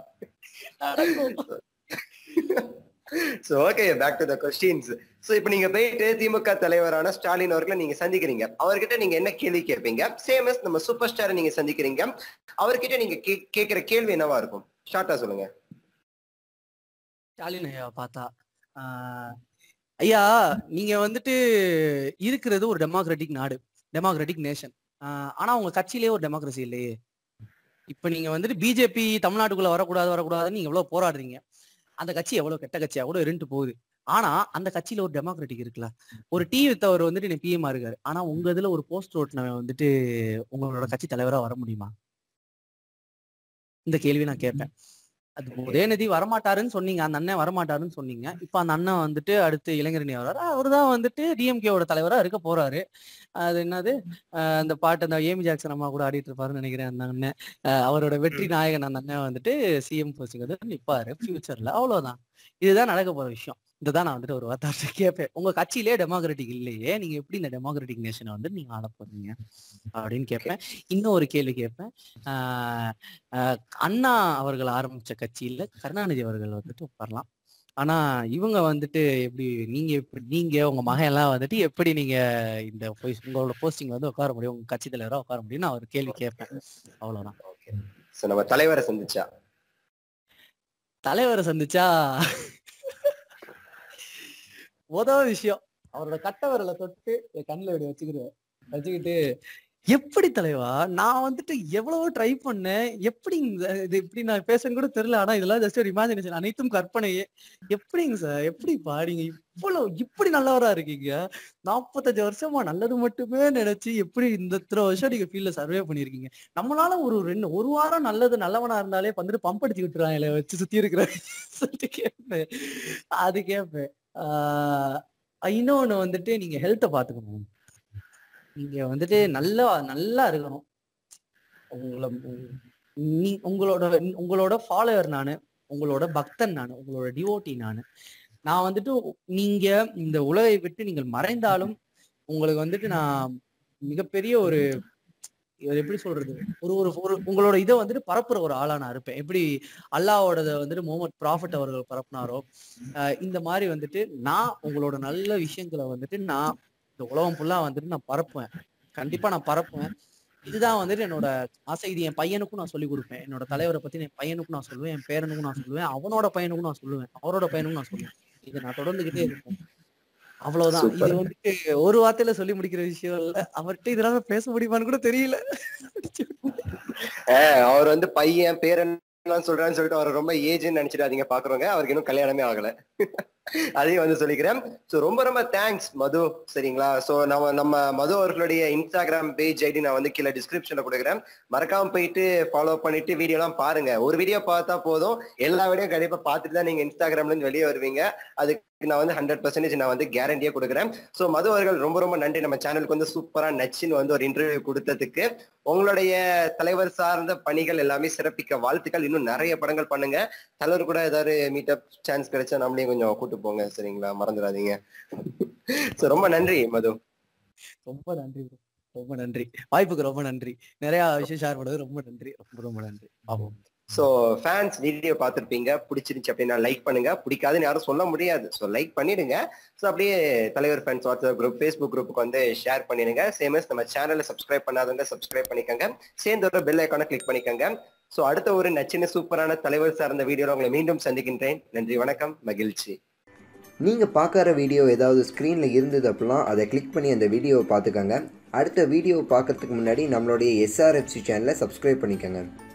So okay, back to the questions. So இப்போ நீங்க போயிட்டு திமுக தலைவரான ஸ்டாலின் அவர்களை நீங்க சந்திக்கிறீங்க, அவர்கிட்ட நீங்க என்ன கேள்வி கேட்பீங்க? சேம் as நம்ம சூப்பர் ஸ்டாரை நீங்க சந்திக்கிறீங்க, அவர்கிட்ட நீங்க கேட்கிற கேள்வி என்னவா இருக்கும்? ஷார்ட்டா சொல்லுங்க. ஸ்டாலின் ஐயா பார்த்தா ஆஹ் ஐயா நீங்க வந்துட்டு இருக்கிறது ஒரு டெமோக்ராட்டிக் நாடு, டெமோக்ராட்டிக் நேஷன். ஆஹ் ஆனா உங்க கட்சியிலேயே ஒரு டெமோக்ரஸி இல்லையே. இப்ப நீங்க வந்துட்டு பிஜேபி தமிழ்நாட்டுக்குள்ள வரக்கூடாது வரக்கூடாதுன்னு நீங்க எவ்வளவு போராடுறீங்க, அந்த கட்சி எவ்வளவு கெட்ட கட்சியா கூட இருந்துட்டு போகுது. ஆனா அந்த கட்சியில ஒரு டெமோக்ராட்டிக் இருக்குல்ல. ஒரு டீ வித்தவர் வந்துட்டு நீ பிஎம்ஆ இருக்காரு, ஆனா உங்க இதுல ஒரு போஸ்ட் ஓட்டுனவன் வந்துட்டு உங்களோட கட்சி தலைவரா வர முடியுமா? இந்த கேள்வி நான் கேட்பேன். அது உதயநிதி வரமாட்டாருன்னு சொன்னீங்க, அந்த அண்ணன் வரமாட்டாருன்னு சொன்னீங்க. இப்ப அந்த அண்ணன் வந்துட்டு அடுத்து இளைஞரணி வர்றாரு, அவரு தான் வந்துட்டு டிஎம்கேவோட தலைவரா இருக்க போறாரு. அது என்னது அந்த பாட்டு அந்த ஏமி ஜாக்சன் அம்மா கூட ஆடிட்டு இருப்பாருன்னு நினைக்கிறேன் அந்த அண்ணன். அவரோட வெற்றி நாயகன் அந்த அண்ணன் வந்துட்டு சிஎம் போஸ்டிங் வந்து நிப்பாரு ஃபியூச்சர்ல. அவ்வளவுதான், இதுதான் நடக்க போற விஷயம். இதுதான் நான் வந்துட்டு ஒரு வார்த்தை கேட்பேன். உங்க கட்சியிலே டெமோக்ராட்டிக் இல்லையே, நீங்க எப்படி இந்த டெமோக்ராட்டிக் நேஷனை வந்து நீங்க ஆள போறீங்க அப்படின்னு கேட்பேன். இன்னும் ஒரு கேள்வி கேட்பேன். ஆஹ் அண்ணா அவர்கள் ஆரம்பிச்ச கட்சியில கருணாநிதி அவர்கள் வந்துட்டு உட்காரலாம், ஆனா இவங்க வந்துட்டு எப்படி நீங்க எப்படி நீங்க உங்க மகன் எல்லாம் வந்துட்டு எப்படி நீங்க இந்த உங்களோட போஸ்டிங் வந்து உட்கார முடியும், உங்க கட்சி தலைவரா உட்கார முடியும்னு அவர் கேள்வி கேட்பேன். அவ்வளவுதான். நம்ம தலைவரை சந்திச்சா தலைவரை சந்திச்சா முதல் விஷயம் அவரோட கட்ட விரலை தொட்டு என் கண்ணில் இப்படி வச்சுக்கிடுவேன். வச்சுக்கிட்டு எப்படி தலைவா நான் வந்துட்டு எவ்வளவோ ட்ரை பண்ணேன், எப்படி இது இப்படி நான் பேசன்னு கூட தெரியல, ஆனா இதெல்லாம் ஜஸ்ட் ஒரு இமேஜினேஷன், அனைத்தும் கற்பனையே. எப்படிங்க சார் எப்படி பாடிங்க இவ்வளவு இப்படி நல்லவரா இருக்கீங்க, நாற்பத்தஞ்சு வருஷமா நல்லது மட்டுமே நினைச்சு எப்படி இந்த இத்தனை வருஷம் நீங்க ஃபீல்ட்ல சர்வே பண்ணிருக்கீங்க. நம்மளால ஒரு ரெண்டு ஒரு வாரம் நல்லது நல்லவனா இருந்தாலே வந்துட்டு பம்ப் அடிச்சு விட்டுறாங்க வச்சு சுத்தி இருக்கிற சொல்லிட்டு கேட்பேன். அது கேட்பேன். ஆஹ் இன்னொன்னு வந்துட்டு நீங்க ஹெல்த்தை பாத்துக்கணும், நீங்க வந்துட்டு நல்லா நல்லா இருக்கணும். உங்களை நீ உங்களோட உங்களோட ஃபாலோவர் நானு, உங்களோட பக்தன் நானு, உங்களோட டிவோட்டி நானு. நான் வந்துட்டு நீங்க இந்த உலகை விட்டு நீங்கள் மறைந்தாலும் உங்களுக்கு வந்துட்டு நான் மிகப்பெரிய ஒரு எப்படி சொல்றது ஒரு ஒரு உங்களோட இதை வந்துட்டு பரப்புற ஒரு ஆளா நான் இருப்பேன். எப்படி அல்லாவோட வந்துட்டு முகமது ப்ராஃபட் அவர்கள் பரப்புனாரோ இந்த மாதிரி வந்துட்டு நான் உங்களோட நல்ல விஷயங்களை வந்துட்டு நான் இந்த உலகம் ஃபுல்லா வந்துட்டு நான் பரப்புவேன், கண்டிப்பா நான் பரப்புவேன். இதுதான் வந்துட்டு என்னோட ஆசை. இது என் பையனுக்கும் நான் சொல்லி கொடுப்பேன். என்னோட தலைவரை பத்தி என் பையனுக்கும் நான் சொல்லுவேன், என் பேரனுக்கும் நான் சொல்லுவேன், அவனோட பையனுக்கும் நான் சொல்லுவேன், அவரோட பையனுக்கும் நான் சொல்லுவேன். இதை நான் தொடர்ந்துகிட்டே இருப்பேன். அவ்வளவுதான். இது வந்துட்டு ஒரு வார்த்தையில சொல்லி முடிக்கிற விஷயம் இல்ல. அவர்கிட்ட இதெல்லாம் பேச முடியுமான்னு கூட தெரியல. அவர் வந்து பையன் பேரன் சொல்றான்னு சொல்லிட்டு அவர் ரொம்ப ஏஜ்ன்னு நினைச்சிடாதீங்க பாக்குறவங்க, அவருக்கு இன்னும் கல்யாணமே ஆகல. அதையும் வந்து சொல்லிக்கிறேன். ஸோ ரொம்ப ரொம்ப தேங்க்ஸ் மது, சரிங்களா? ஸோ நம்ம நம்ம மது அவர்களுடைய இன்ஸ்டாகிராம் பேஜ் ஐடி நான் வந்து கீழே டிஸ்கிரிப்ஷன்ல கொடுக்குறேன். மறக்காம போயிட்டு ஃபாலோ பண்ணிட்டு வீடியோலாம் பாருங்க. ஒரு வீடியோ பார்த்தா போதும், எல்லா வீடியோ கண்டிப்பா பார்த்துட்டு தான் நீங்க இன்ஸ்டாகிராம்ல இருந்து வெளியே வருவீங்க. அதுக்கு நான் வந்து ஹண்ட்ரட் பர்சன்டேஜ் நான் வந்து கேரண்டியா கொடுக்குறேன். ஸோ மது அவர்கள் ரொம்ப ரொம்ப நன்றி, நம்ம சேனலுக்கு வந்து சூப்பரா நச்சுன்னு வந்து ஒரு இன்டர்வியூ கொடுத்ததுக்கு. உங்களுடைய தலைவர் சார்ந்த பணிகள் எல்லாமே சிறப்பிக்க வாழ்த்துக்கள். இன்னும் நிறைய படங்கள் பண்ணுங்க. தலைவர் கூட ஏதாவது மீட் அப் சான்ஸ் கிடைச்சா நம்மளையும் கொஞ்சம் கூட்டு போங்க, சரிங்களா? மறந்துடாதீங்க. சோ ரொம்ப நன்றி மது. ரொம்ப நன்றி bro. ரொம்ப நன்றி, வாய்ப்புக்கு ரொம்ப நன்றி. நிறைய விஷயம் ஷேர் பண்ணது ரொம்ப நன்றி, ரொம்ப ரொம்ப நன்றி. ஆமாம். ஸோ ஃபேன்ஸ் வீடியோ பார்த்துருப்பீங்க, பிடிச்சிருந்துச்சு அப்படின்னா லைக் பண்ணுங்க. பிடிக்காதுன்னு யாரும் சொல்ல முடியாது, ஸோ லைக் பண்ணிடுங்க. ஸோ அப்படியே தலைவர் ஃபேன்ஸ் வாட்ஸ்அப் குரூப், ஃபேஸ்புக் குரூப்புக்கு வந்து ஷேர் பண்ணிடுங்க. சேமஸ் நம்ம சேனலை சப்ஸ்கிரைப் பண்ணாதவங்க சப்ஸ்கிரைப் பண்ணிக்கோங்க. சேர்ந்து ஒரு பெல் ஐக்கானை கிளிக் பண்ணிக்கோங்க. ஸோ அடுத்த ஒரு நச்சின சூப்பரான தலைவர் சார்ந்த வீடியோவில் உங்களை மீண்டும் சந்திக்கின்றேன். நன்றி, வணக்கம், மகிழ்ச்சி. நீங்கள் பார்க்குற வீடியோ ஏதாவது ஸ்க்ரீனில் இருந்தது அப்படின்னா அதை கிளிக் பண்ணி அந்த வீடியோவை பார்த்துக்கோங்க. அடுத்த வீடியோவை பார்க்குறதுக்கு முன்னாடி நம்மளுடைய எஸ்ஆர்எஃப்சி சேனலை சப்ஸ்கிரைப் பண்ணிக்கோங்க.